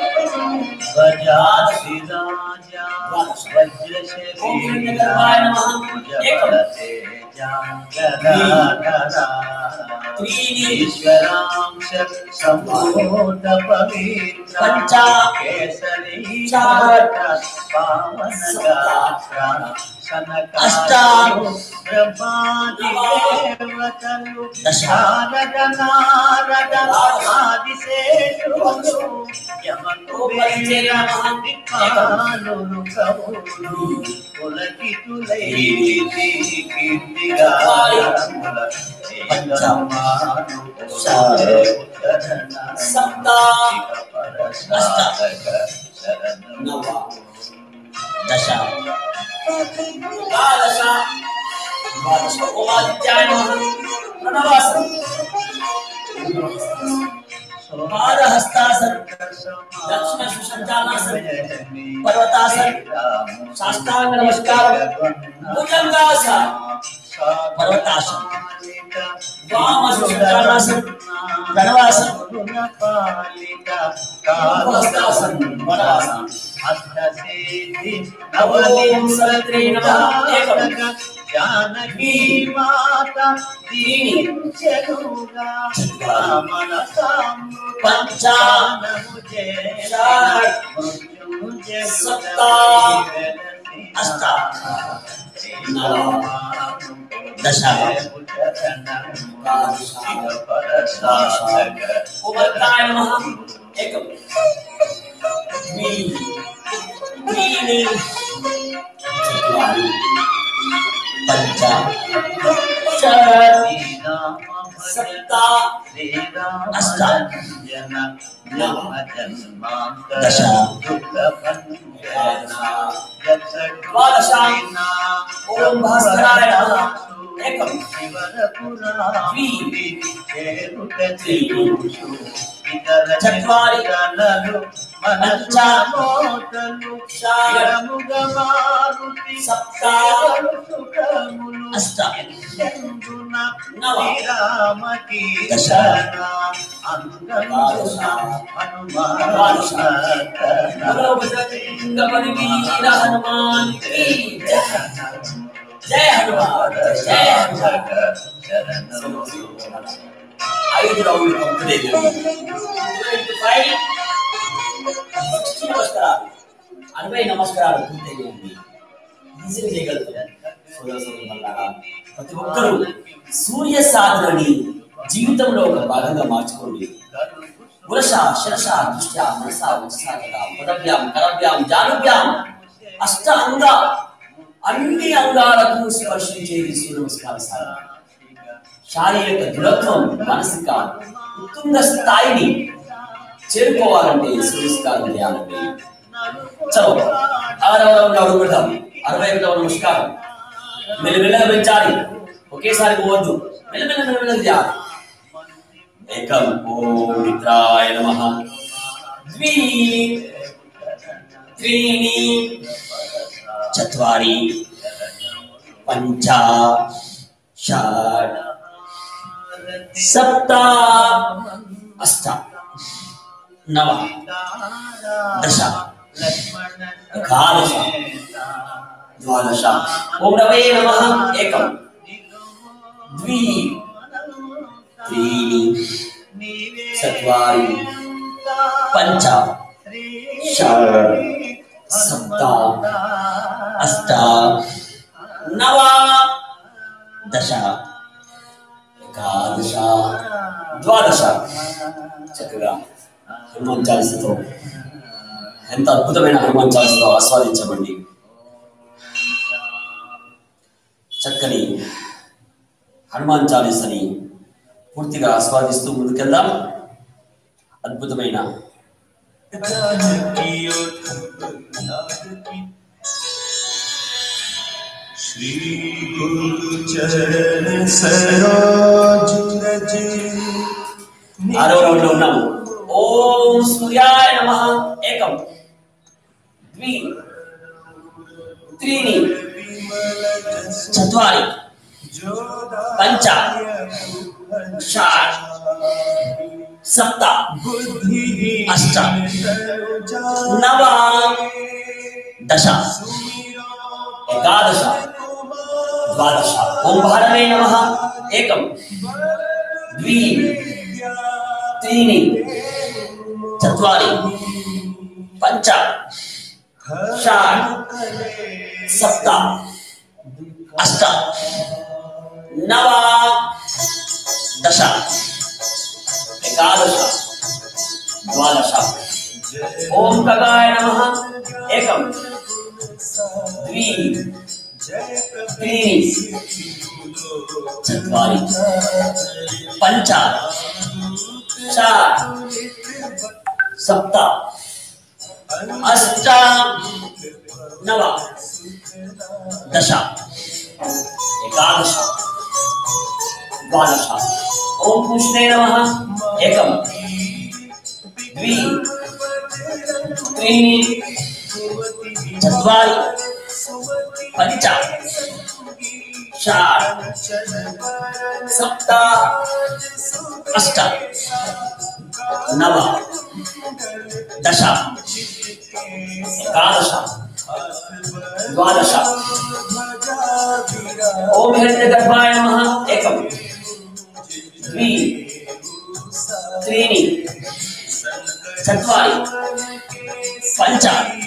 ఈశ్వరాంశ సంభూత పవిత్ర పంచ కేసరి పావన అష్ట బ్రహ్మాది దేవతలు దశ నారద నారద ఆదిశేషులు యమకు వేరాలు కవులు పులకితులై కీర్తిగా సప్త అష్ట నవ దశ ద్వాదశ ద్వాదశ. ఓం ఆదిత్యాయ నమః ప్రణవాసం पादहस्तासन, दक्षिण सुसंजानासन, पर्वतासन, साष्टांग नमस्कार, भुजंगासन, पर्वतासन, वाम सुसंजानासन, गणवासन, हस्तासन, वनासन, ओम सवित्रे नमः एकम जानकी माता दीन जगुगा मन पंचा मुझे सप्ता अष्टा नव दशा ओमकाराय नमः एकम द्वि त्रीणि चत्वारि पंच षट् सप्त अष्ट नव दश द्वादश ओम भास्कराय नमः एकम द्वि त्रीणि चत्वारि पंच षट् सप्त अष्ट नव दश द्वादश बोलो बजरंगबली वीर हनुमान की जय। जय हनुमान जय हनुमान। ఐదు రౌండ్లు కంప్లీట్ అయ్యాయి. నమస్కారాలు అరవై నమస్కారాలు పూర్తయ్యాయి. ఈజీగా చేయగలుగుతారు. సోదర సోదరులారా, ప్రతి ఒక్కరూ సూర్య సాధనని జీవితంలో ఒక భాగంగా మార్చుకోండి. పురుష శిరష దృష్ట మనస ఉత్సాహత పదభ్యాం కరభ్యాం జానుభ్యాం అష్ట అంగ అన్ని అంగాలకు స్పర్శించేది సూర్య నమస్కార సాధన. శారీరక దృఢత్వం మానసిక ఉత్తుంగ స్థాయిని చేరుకోవాలంటే సూర్యస్కారం చేయాలండి. చలో ఆరవ అడుగు పెడదాం. అరవై ఒకటవ నమస్కారం మెల్లమెల్లగా పెంచాలి, ఒకేసారి పోవద్దు. మెల్లమెల్ల మెల్లమెల్లగా చేయాలి. ఏకం ఓం మిత్రాయ నమః ద్వి త్రీణి చత్వారి పంచ షట్ सप्त अष्ट नव दश एकादश द्वादश ओम रवे नमः एकम द्वि त्रीणि चत्वारि पंच षट् सप्त अष्ट नव दश एकादश द्वादश చక్కగా హనుమాన్ చాలీసాతో ఎంత అద్భుతమైన హనుమాన్ చాలీసాతో ఆస్వాదించమండి. చక్కని హనుమాన్ చాలీసాని పూర్తిగా ఆస్వాదిస్తూ ముందుకెళ్దాం. అద్భుతమైన श्री गुरु चरण सरोज रज ఆరో రౌండ్ లో ఉన్నాము. ఓం సూర్యాయ నమః ఏకం ద్వి త్రీణి చత్వారి పంచ షట్ సప్త అష్ట నవ దశ एकादश द्वादश ओम भारवे नमः एकम द्वि त्रीणि चत्वारि पंच षट् सप्त अष्ट नव दश एकादश द्वादश ओम खगाय नमः एकम द्वि त्रीणि चत्वारि पंच षट् सप्त अष्ट नव दश एकादश द्वादश ओम कृष्णे नमः एकम द्वि त्रीणि चत्वारि पञ्च षट् सप्त अष्ट नव दश एकादश द्वादश ओम हिरण्यगर्भाय नमः एकम द्वि त्रीणि चत्वारि पञ्च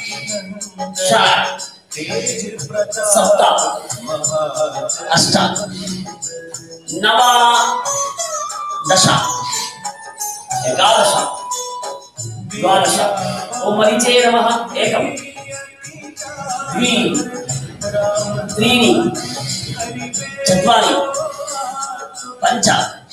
षट् सप्त अष्ट नव दश एकादश द्वादश ओम मरीचे नमः एकम द्वि त्रीणि चत्वारि पञ्च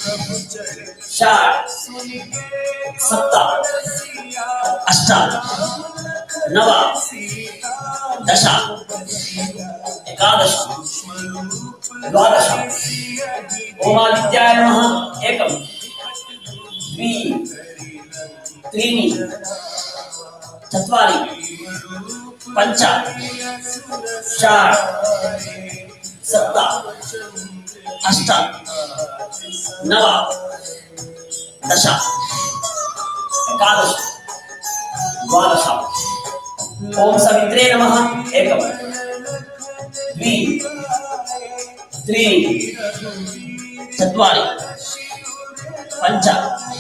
षट् सप्त अष्ट नव दश एकादश द्वादश ओम आदित्याय नमः एकम द्वि त्रीणि चत्वारि पञ्च षट् सप्त अष्ट नव दश एकादश द्वादश ओम सवित्रे नमः एकम द्वि त्रीणि चत्वारि पञ्च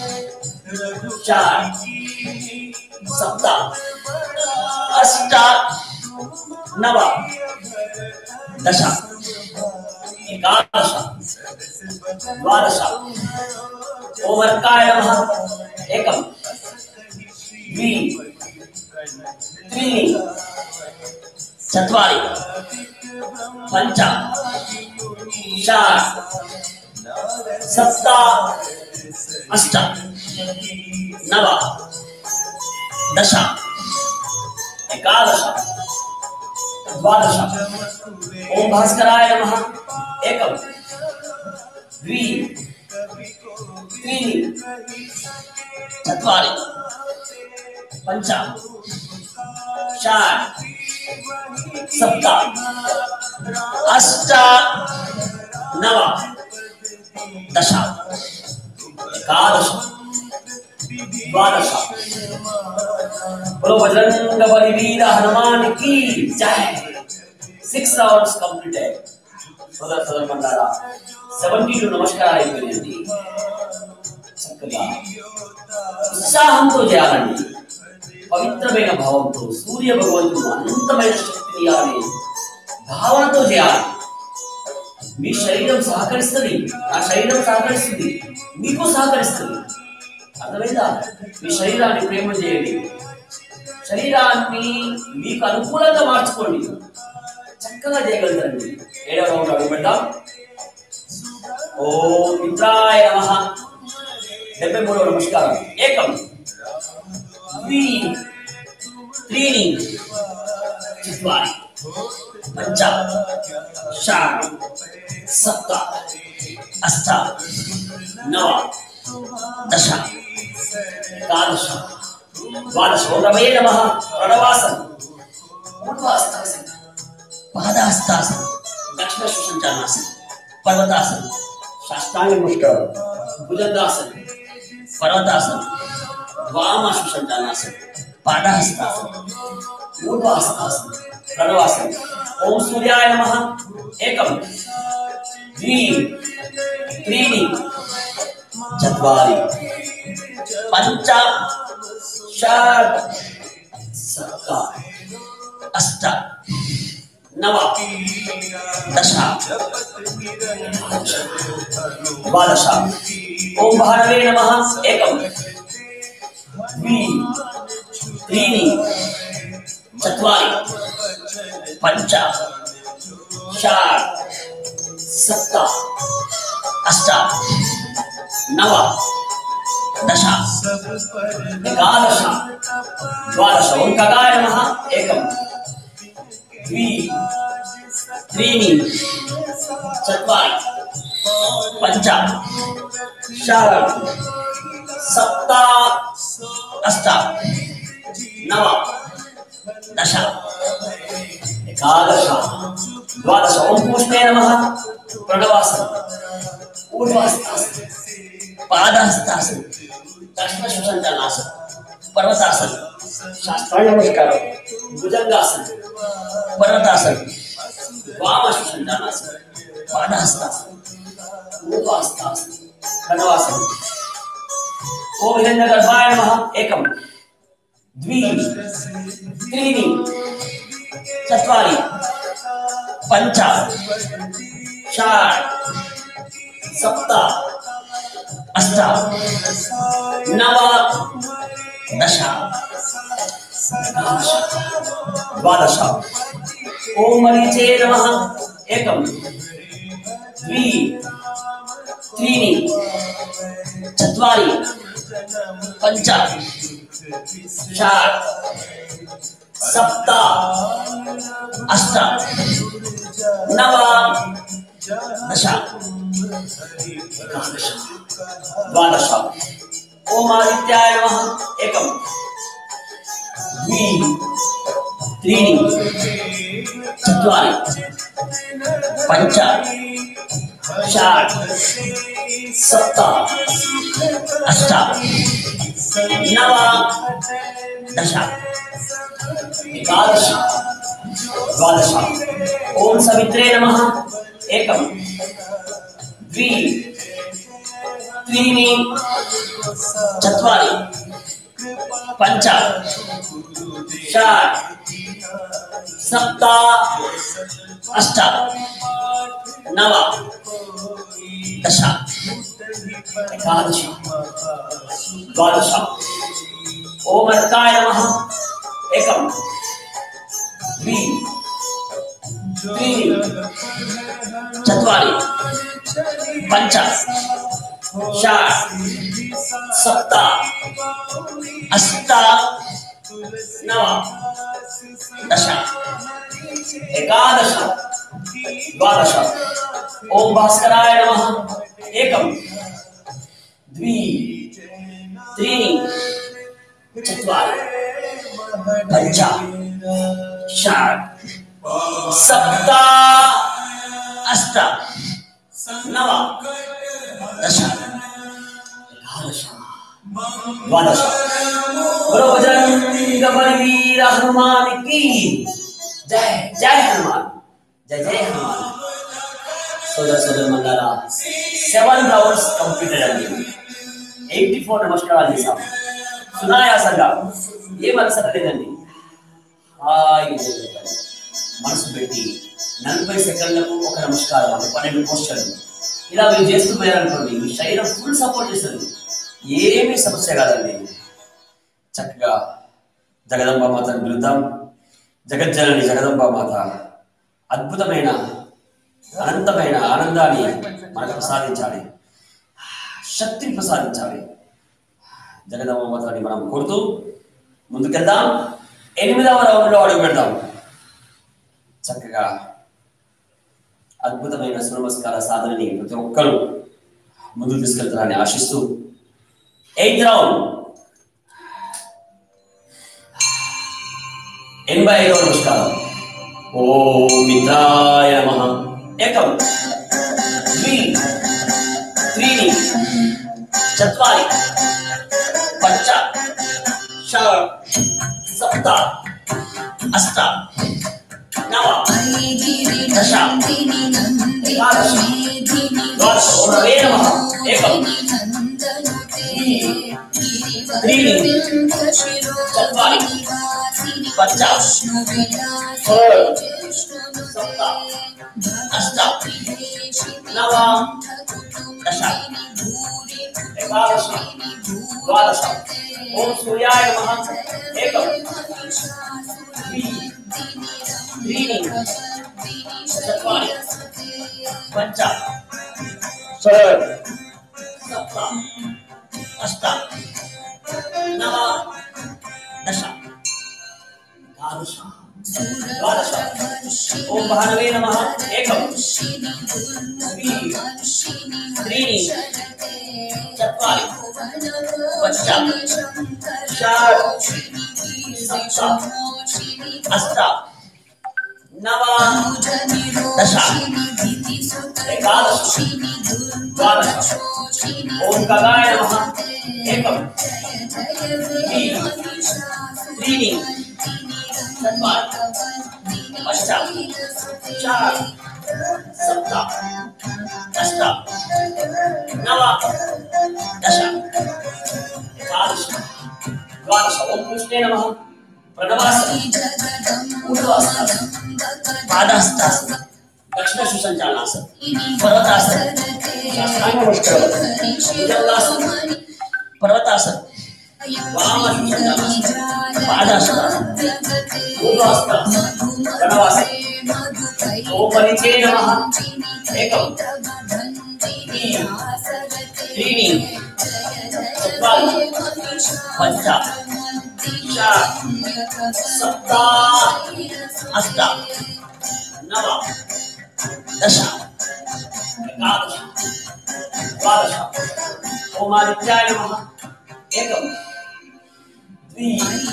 षट् सप्त अष्ट नव दश एकादश द्वादश ओम अर्काय नमः एकम द्वि त्रीणि चत्वारि पञ्च षट् सप्त अष्ट नव दश एकादश द्वादश ओम भास्कराय नमः एकम द्वि त्रीणि चत्वारि पञ्च षट् सप्त अष्ट नव दश एकादश द्वादश बोलो बजरंग बली वीर हनुमान की जय। सिक्स అవర్స్ కంప్లీటెడ్ సోదర సోదర మండలారా సెవెంటీ టూ నమస్కారాలు అయిపోయింది చక్కగా ఉత్సాహంతో చేయాలండి పవిత్రమైన భావంతో సూర్య భగవంతుడు అనంతమైన శక్తిని ఇవ్వాలని భావనతో చేయాలి మీ శరీరం సహకరిస్తుంది నా శరీరం సహకరిస్తుంది మీకు సహకరిస్తుంది అర్థమైందా మీ శరీరాన్ని ప్రేమ చేయండి శరీరాన్ని మీకు అనుకూలంగా మార్చుకోండి చక్కగా చేయగలుగుతారండి ఏడవ రౌండ్ అడుగు పెడదాం ఓం మిత్రాయ నమః డెబ్బై మూడవ నమస్కారం ఏకం ద్వి त्रीणि चत्वारि पञ्च षट् सप्त अष्ट नव दश एकादश द्वादश रवे नमः प्रणवासनं ऊर्ध्वास्तासनं पादास्तासनं दक्षिण सुषुम्नासनं पर्वतासनं साष्टांग नमस्कार भुजंगासनं पर्वतासनं वाम सुषुम्नासनं पादास्तासनं ऊर्ध्वास्तासनं प्रणवासनं ओम सूर्याय नमः एकम द्वि त्रीणि चत्वारि पञ्च षट् सप्त अष्ट नव दश द्वादश ओम भारवे नमः एकम द्वि त्रीणि चत्वारि पञ्च षट् सप्त अष्ट नव दश एकादश द्वादश ओम खगाय नमः एकम द्वि त्रीणि चत्वारि पञ्च षट् सप्त अष्ट नव दश एकादश द्वादश। ओम पूष्णे नमः। प्रणवासन, ऊर्ध्वास्तासन, पादहस्तासन, दक्षिण सुसंतनासन, पर्वतासन, शास्त्रांग नमस्कार, भुजंगासन, पर्वतासन, वाम सुसंतनासन, पादहस्तासन, ऊर्ध्वास्तासन, प्रणवासन। ओम हिरण्यगर्भाय नमः। एकम द्वि त्रीणि चत्वारि पंच षट् सप्त अष्ट नव दश द्वादश। ओम मरीचे नमः। एकम द्वि त्रीणि चत्वारि पंच षट् सप्त अष्ट नव दश एकादश द्वादश। ओम आदित्याय नमः। एकम द्वि त्रीणि चत्वारि पंच षट् सप्त अष्ट नव दश एकादश द्वादश। ओम सवित्रे नमः। एकम द्वि त्रीणि चत्वारि पंच षट् सप्त अष्ट नव दश एकादश द्वादश। ओम अर्काय नमः। एकम द्वि त्रीणि चत्वारि पंच षट् सप्त अष्ट नव दश एकादश द्वादश। ओम भास्कराय नमः। एकम द्वि त्रीणि चत्वारि पंच षट् सप्त अष्ट नव दश एकादश द्वादश। बोलो बजरंग बलवीर हनुमान की जय। जय हनुमान, जय जय हनुमान। सोदर सोदर मंडला सेवन राउंड्स कंप्लीटेड అండి. ఎయిటీ ఫోర్ నమస్కారాలు చేశాం. సునాయాసంగా ఏ మనసు లేదండి. హాయి మనసు పెట్టి నలభై సెకండ్లకు ఒక నమస్కారం అంటే పన్నెండు పోస్టర్లు ఇలా మీరు చేస్తూ పోయారనుకోండి, మీ శరీరం ఫుల్ సపోర్ట్ చేస్తుంది. ఏమీ సమస్య కాదండి. చక్కగా జగదంబ మాతను పిలుద్దాం. జగజ్జనని జగదంబ మాత అద్భుతమైన అనంతమైన ఆనందాన్ని మనకు ప్రసాదించాలి, శక్తిని ప్రసాదించాలి. జగదంబ మాతని మనం కోరుతూ ముందుకెళ్దాం. ఎనిమిదవ రౌండ్లో అడుగు పెడదాం. చక్కగా అద్భుతమైన సూర్య నమస్కార సాధనని ప్రతి ఒక్కరూ ముందుకు తీసుకెళ్తారని ఆశిస్తూ ఎయిత్ రౌండ్ ఎనభై ఐదవ నమస్కారం. ఓం మిత్రాయ నమః. ఏకం ద్వి త్రీణి చత్వారి పంచ షట్ సప్త అష్ట నవ దశ ఏకాదశ ద్వాదశ. ఓం రవే నమః. ఏకం त्रीणि चत्वारि पंच षट् सप्त अष्ट नव दश एकादश द्वादश. ओम सूर्याय नमः. एकम द्वि त्रीणि चत्वारि पंच षट् सप्त अष्ट नव दश एकादश द्वादश. ओम भानवे नमः. एकम द्वि त्रीणि चत्वारि पश्चात् षट् सप्त अष्ट नव दश एकादश द्वादश ओम गगाय नमः एकम द्वि त्रीणि चत्वारि पञ्च षट् सप्त अष्ट नव दश एकादश द्वादश ओम कृष्णे नमः प्रणवासन ऊर्ध्वासन पादहस्तासन दक्षिण सुसंचालासन पर्वतासन साष्टांग नमस्कार भुजंगासन पर्वतासन वाम सुसंचालासन पादहस्तासन ऊर्ध्वासन प्रणवासन ओम परिचे नमः एकम द्वि त्रीणि चत्वारि पञ्च षट् सप्त अष्ट नव दश एकादश द्वादश ओम आदित्याय नमः एकम द्वि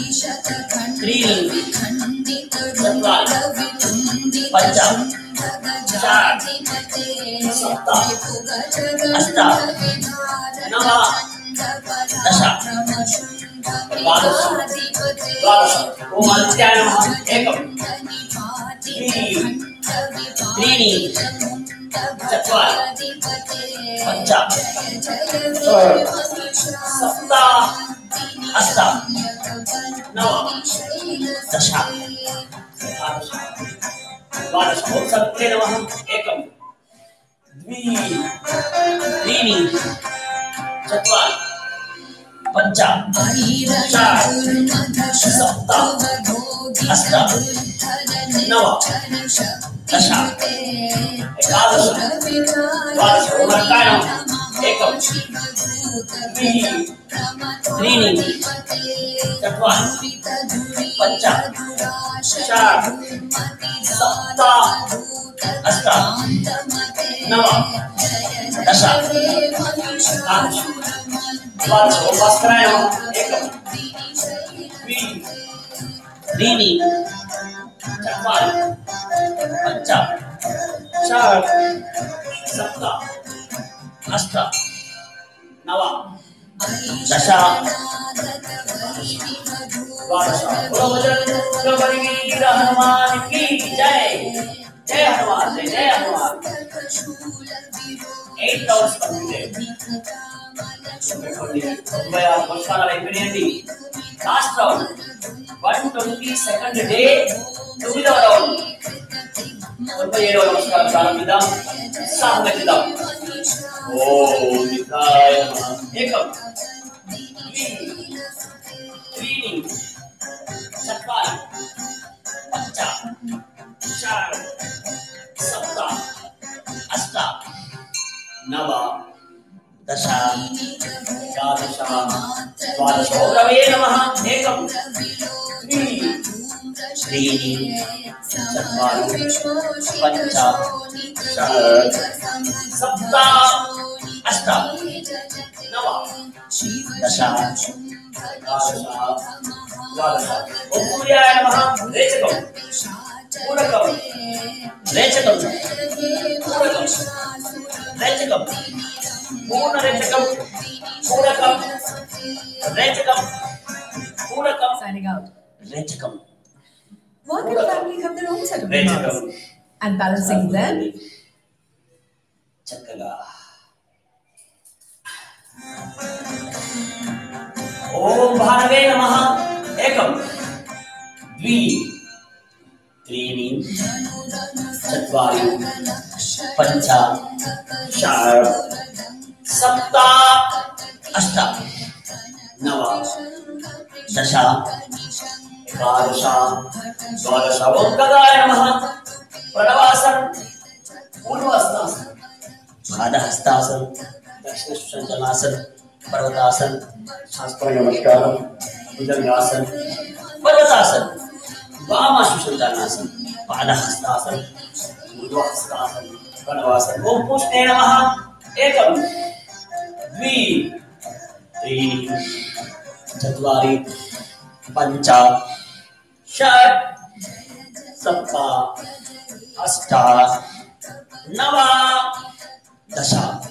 त्रीणि चत्वारि पञ्च षट् सप्त अष्ट नव दश एकादश द्वादश ओम आदित्याय नमः एकम द्वि त्रीणि चत्वारि पञ्च षट् सप्त अष्ट नव दश एकादश द्वादश ओम सत्ये नमः एकम द्वि त्रीणि चत्वारि पञ्च षट् सप्त अष्ट नव दश एकादश द्वादश ओम अर्काय नमः एकम द्वि त्रीणि चत्वारि पञ्च षट् सप्त अष्ट नव दश एकादश द्वादश ओम भास्कराय नमः एकम द्वि त्रीणि चत्वारि पञ्च षट् सप्त अष्ट नव दश द्वादश बोलो बजरंग वीर हनुमान की जय जय हनुमान जय जय हनुमान एट आवर्स कंप्लीटेड తొంభై ఆరు వర్షాలు అయిపోయినాయండి last round one twenty second day తొమ్మిదవ రౌండ్ తొంభై ఏడవ నమస్కారం ప్రారంభిద్దాం సాహసిద్దాం ఓం విఘ్నాయ నమః ఏకం ద్వి త్రీణి చత్వారి పంచ షట్ సప్త అష్ట నవ दश एकादश द्वादश ओम रवये नमः एकम द्वि त्रीणि चत्वारि पञ्च षट् सप्त अष्ट नव दश एकादश द्वादश ओम सूर्याय नमः रेचकम पूरकम रेचकम पूरकम रेचकम पूर्ण रेचकम पूरकम रेचकम पूरकम Signing out. रेचकम Work and family have their own set of रेचकम demands. And balancing them, చక్కగా ఓం భారవే నమః ఏకం ద్వి त्रीणि चत्वारि पञ्च षट् सप्त अष्ट नव दश एकादश द्वादश ओम गगाय नमः प्रणवासन ऊर्ध्वासन पादहस्तासन दक्षिण सुसंचलासन पर्वतासन शास्त्रांग नमस्कारम भुजंगासन पर्वतासन वाम सुसंचलासन पादहस्तासन ऊर्ध्वासन प्रणवासन ओम पुष्णे नमः एकम द्वि त्रीणि चत्वारि पञ्च षट् सप्त अष्ट नव दश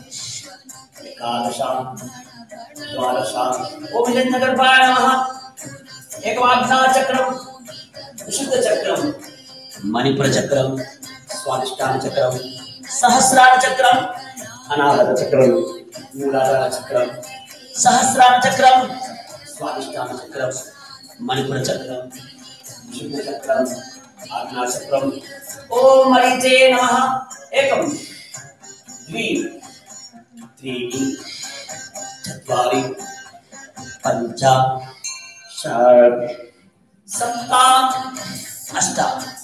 एकादश द्वादश। ओम विजयनगरपाय नमः। एकवाग्नाचक्रं विशुद्धचक्रं मणिपुरचक्रं स्वादिष्ठानचक्रं सहस्रारचक्रं अनाहतचक्रं मूलाधारचक्रं सहस्रारचक्रं स्वादिष्ठानचक्रं मणिपुरचक्रं विशुद्धचक्रं आज्ञाचक्रं। ओम मरीचे नमः। एकं द्वि त्रीणि चत्वारि पञ्च षट् सप्त अष्ट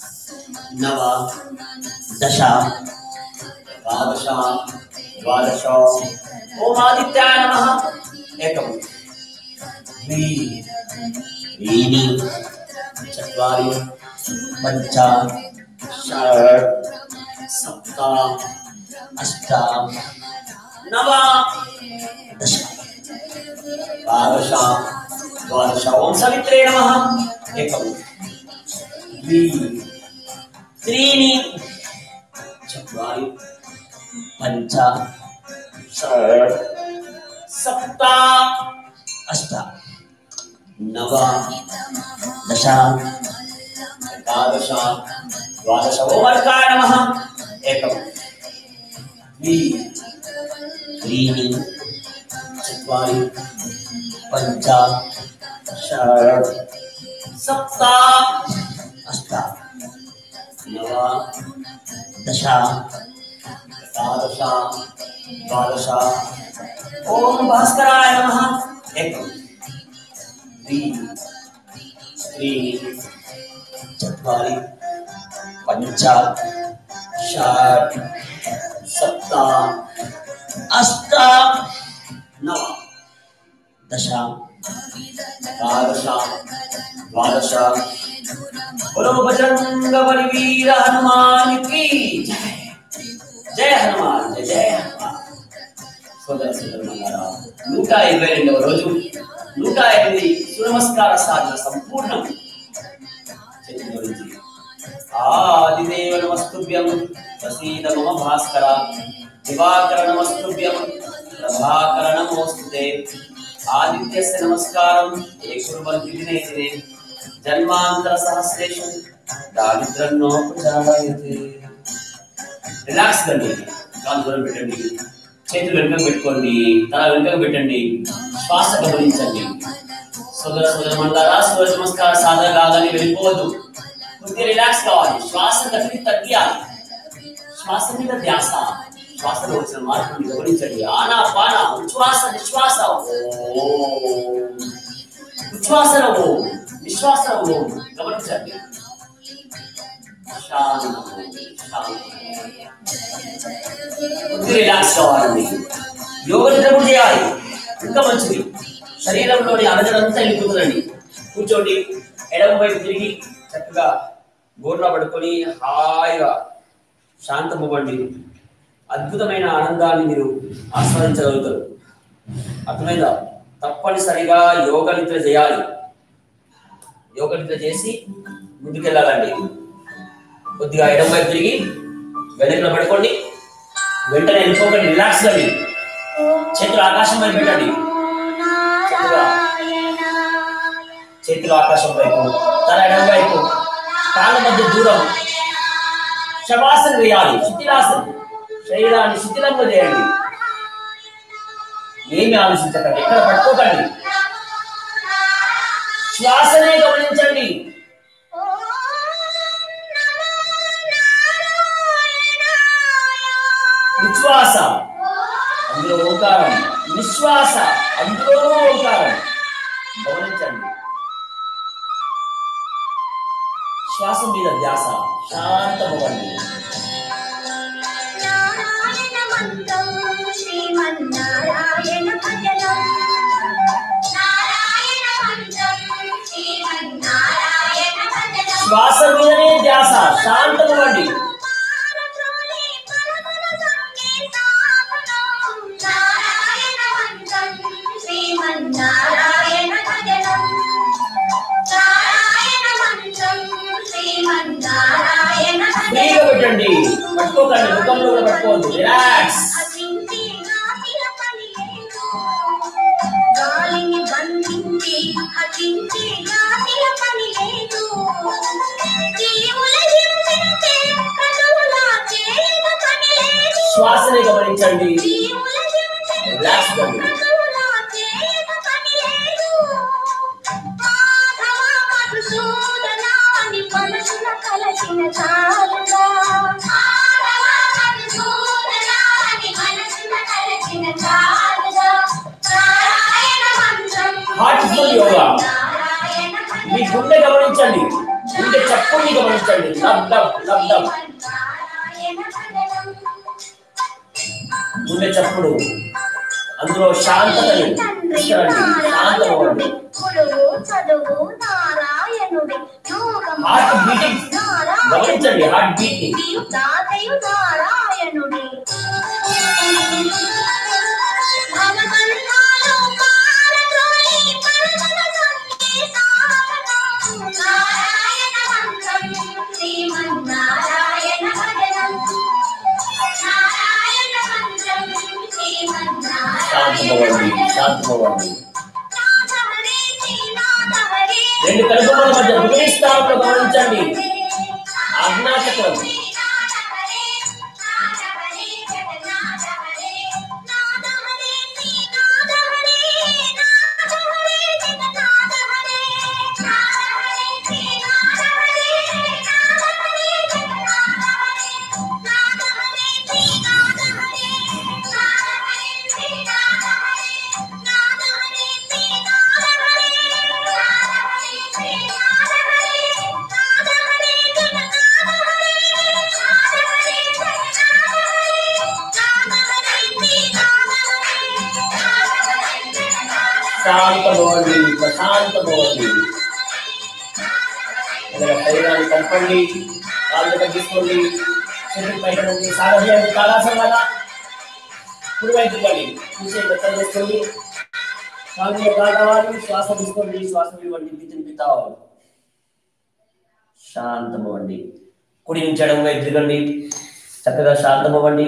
नव दश एकादश द्वादश। ओम आदित्याय नमः। एकं द्वि त्रीणि चत्वारि पञ्च षट् सप्त अष्ट नव दश एकादश द्वादश। ओम सवित्रे नमः। एकं द्वि त्रीणि चत्वारि पञ्च षट् सप्त अष्ट नव दश एकादश द्वादश। ओम अर्काय नमः। एकं द्वि त्रीणि चत्वारि पञ्च षट् सप्त अष्ट नव दश एकादश द्वादश। ओम भास्कराय नमः। एकं द्वि त्रीणि चत्वारि पञ्च षट् सप्त अष्ट नव दश एकादश द्वादश। बोलो बजरंग बलवीर हनुमान की जय। जय हनुमान जय जय हनुमान। సోదర సోదరులారా నూట ఇరవై రెండవ రోజు నూట ఎనిమిది సునమస్కార సాధన సంపూర్ణం. ఆదిదేవ నమస్తుభ్యం ప్రసీద మమ భాస్కర దివాకర నమస్తుభ్యం ప్రభాకర నమోస్తుతే ఆదిత్యస్య నమస్కారం ఏ కుర్వంతి దినే దినే జన్మాంతర సహస్రేషు దారిద్ర్యం నోపజాయతే. రిలాక్స్ కండి, కాలు దూరం పెట్టండి, చేతులు వెనుకకు పెట్టుకోండి, తల వెనుకకు పెట్టండి, శ్వాస గమనించండి. సోదర సోదర మండలారా సూర్య నమస్కార సాధన కాదని వెళ్ళిపోవద్దు. కొద్దిగా రిలాక్స్ కావాలి, శ్వాస గతి తగ్గాలి, శ్వాస మీద ధ్యాస, శ్వాసలో వచ్చిన మార్పుని గమనించండి. ఆనా పాన ఉచ్ఛ్వాస నిశ్వాస ఉచ్ఛ్వాసన ఓం నిశ్వాస ఓం గమనించండి. రిలాక్స్ కావాలండి, యోగ నిద్రలు చేయాలి, ఇంకా మంచిది. శరీరంలోని అలజడంతా వెళ్ళిపోతుందండి. కూర్చోండి, ఎడమ వైపు తిరిగి చక్కగా గోర్లా పడుకొని హాయిగా శాంతమవ్వండి. అద్భుతమైన ఆనందాన్ని మీరు ఆస్వాదించగలుగుతారు. అర్థమైందా? తప్పనిసరిగా యోగ నిద్ర చేయాలి. యోగ నిద్ర చేసి ముందుకెళ్ళాలండి. కొద్దిగా ఎడమ వైపు తిరిగి వెనక్కి పడుకోండి, వెంటనే వెళ్ళిపోకండి, రిలాక్స్ కండి. చేతులు ఆకాశం వైపు పెట్టండి, చేతులు ఆకాశం వైపు, తల ఎడమ వైపు, కాళ్ళ మధ్య దూరం. శవాసన వేయాలి, శిథిలాసనం. శరీరాన్ని శిథిలంగా చేయండి. ఏమి ఆలోచించకండి, ఎక్కడ పట్టుకోకండి, శ్వాసనే గమనించండి. ఉచ్ఛ్వాస అందులో ఓంకారం, నిశ్వాస అందులో ఓంకారం గమనించండి. శ్వాస మీద ధ్యాస, శాంతమవ్వండి. శ్వాస మీదనే ధ్యాస, శాంతమవ్వండి. పట్టుకోకండి, ముఖంలో కూడా పట్టుకోవద్దు. రిలాక్స్. గాలిని బంధించి హచించి గాలిల పని లేదు. జీవుల హింసించే కనుల చేయక పని లేదు. శ్వాసని గమనించండి. జీవుల హింసించే రిలాక్స్ కండి. కనుల చేయక పని లేదు. మాధవ మధుసూదనాని మనసున కలసిన చాలుగా. మాధవ మధుసూదనాని మనసున కలసిన చాలుగా. హార్ట్ఫుల్ యోగా. మీ గుండె గమనించండి, గుండె చప్పుని గమనించండి. లబ్ లబ్ లబ్ లబ్. గుండె చప్పుడు, అందులో శాంతతని శాంతమవ్వండి. హార్ట్ బీటింగ్ గమనించండి, హార్ట్ బీటింగ్. శాంతమవ్వండి, శాంతమవ్వండి. రెండు కలుపుల మధ్య హృదయ స్థానంలో గమనించండి. ఆజ్ఞాచక్రం. శాంతమవ్వండి, ప్రశాంతమవ్వండి. శరీరాన్ని కలపండి, కాళ్ళు తగ్గించుకోండి. చేతులు పైన నుండి సాగదీయండి. కాలాసం కదా కుడి వైపు ఇవ్వండి. కూర్చొని మెత్తలు చేసుకోండి. కాళ్ళు కావాలి. శ్వాస తీసుకోండి, శ్వాస ఇవ్వండి. పితిని పితావు. శాంతమవ్వండి. కుడి నుంచి ఎడమ వైపు తిరగండి. చక్కగా శాంతమవ్వండి.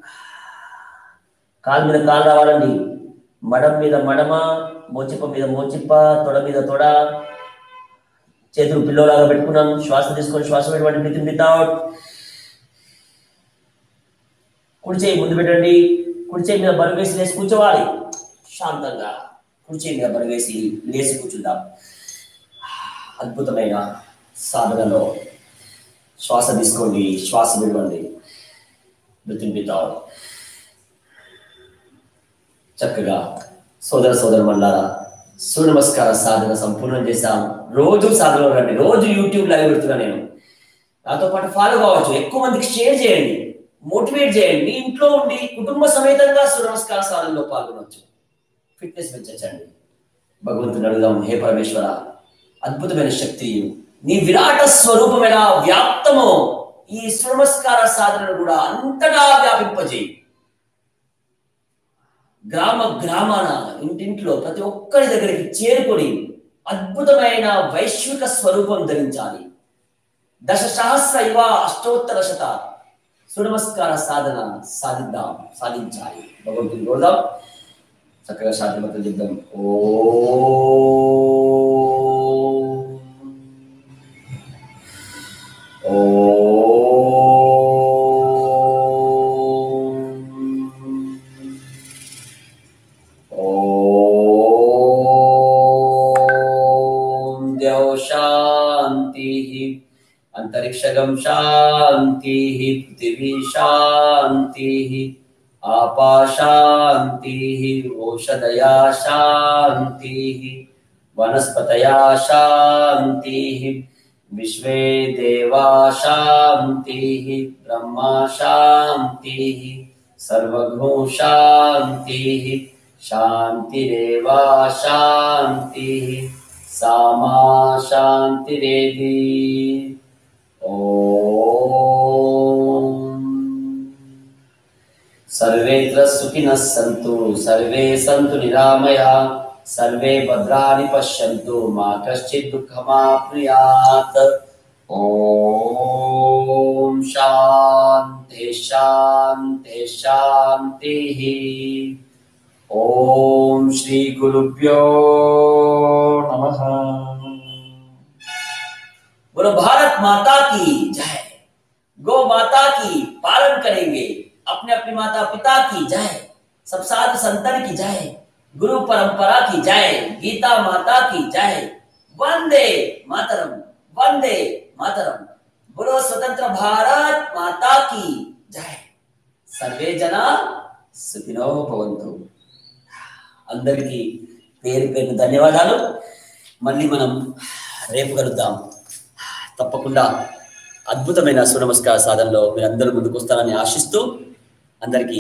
కాలు మీద కాలు రావాలండి. మడం మీద మడమ, మోచిప్ప మీద మోచిప్ప, తొడ మీద తొడ. చేతులు పిల్లోలాగా పెట్టుకున్నాం. శ్వాస తీసుకొని శ్వాస పెట్టండి. Breathe in, breathe out. కుడి చేయి ముందు పెట్టండి. కుడి చేయి మీద బరువు వేసి లేసి కూర్చోవాలి. శాంతంగా కుడి చేయి మీద బరువు వేసి లేసి కూర్చుందాం. అద్భుతమైన సాధనలో శ్వాస తీసుకోండి, శ్వాస విడవండి. Breathe in, breathe out. చక్కగా సోదర సోదరు మల్లారా, సూర్య నమస్కార సాధన సంపూర్ణం చేశాం. రోజు సాధనలో రండి. రోజు యూట్యూబ్ లైవ్ పెడుతున్నా నేను. నాతో పాటు ఫాలో కావచ్చు. ఎక్కువ మందికి షేర్ చేయండి, మోటివేట్ చేయండి. మీ ఇంట్లో ఉండి కుటుంబ సమేతంగా సూర్య నమస్కార సాధనలో పాల్గొనవచ్చు. ఫిట్నెస్ పెంచండి. భగవంతుని అడుగుదాం. హే పరమేశ్వర, అద్భుతమైన శక్తి నీ విరాట స్వరూపం ఎలా వ్యాప్తమో ఈ సూర్య నమస్కార సాధనను కూడా అంతటా వ్యాపింపజేయి. గ్రామ గ్రామాన ఇంటింట్లో ప్రతి ఒక్కరి దగ్గరికి చేరుకొని అద్భుతమైన వైశ్విక స్వరూపం ధరించాలి. దశ సహస్ర ఇవ అష్టోత్తర శత సూర్య నమస్కార సాధన సాధిద్దాం, సాధించాలి. భగవంతుని కోరుదాం. చక్కగా శాంతి మంత్రం చెప్దాం. ఓ अंतरिक्षगम शांति, पृथ्वी शांति, आपा शांति, औषधया शांति, वनस्पतया शांति, विश्वे देवा शांति, ब्रह्मा शांति, सर्वगुण शांति, शांतिरेवा शांति, सामा शांतिरेधि। ओम सर्वेत्र सुखिनः सन्तु, सर्वे सन्तु निरामया, सर्वे भद्राणि पश्यन्तु, मा कश्चित् दुःखमाप्नुयात्। ఓం శాంతి శాంతి శాంతి. ఓం శ్రీ గురుభ్యో नमः. बोलो भारत माता की जय. गौ माता की पालन करेंगे. अपने अपनी माता पिता की जय. सब साधु संतन की जय. गुरु परंपरा की जय. गीता माता की जय. वंदे मातरम. वंदे मातरम. बोलो स्वतंत्र भारत माता की जय. सर्वे जना सुखिनो भवन्तु. అందరికీ పేరు పేరు ధన్యవాదాలు. మళ్ళీ మనం రేపు కలుద్దాం. తప్పకుండా అద్భుతమైన సూర్య నమస్కార సాధనలో మీరందరూ ముందుకు వస్తారని ఆశిస్తూ అందరికీ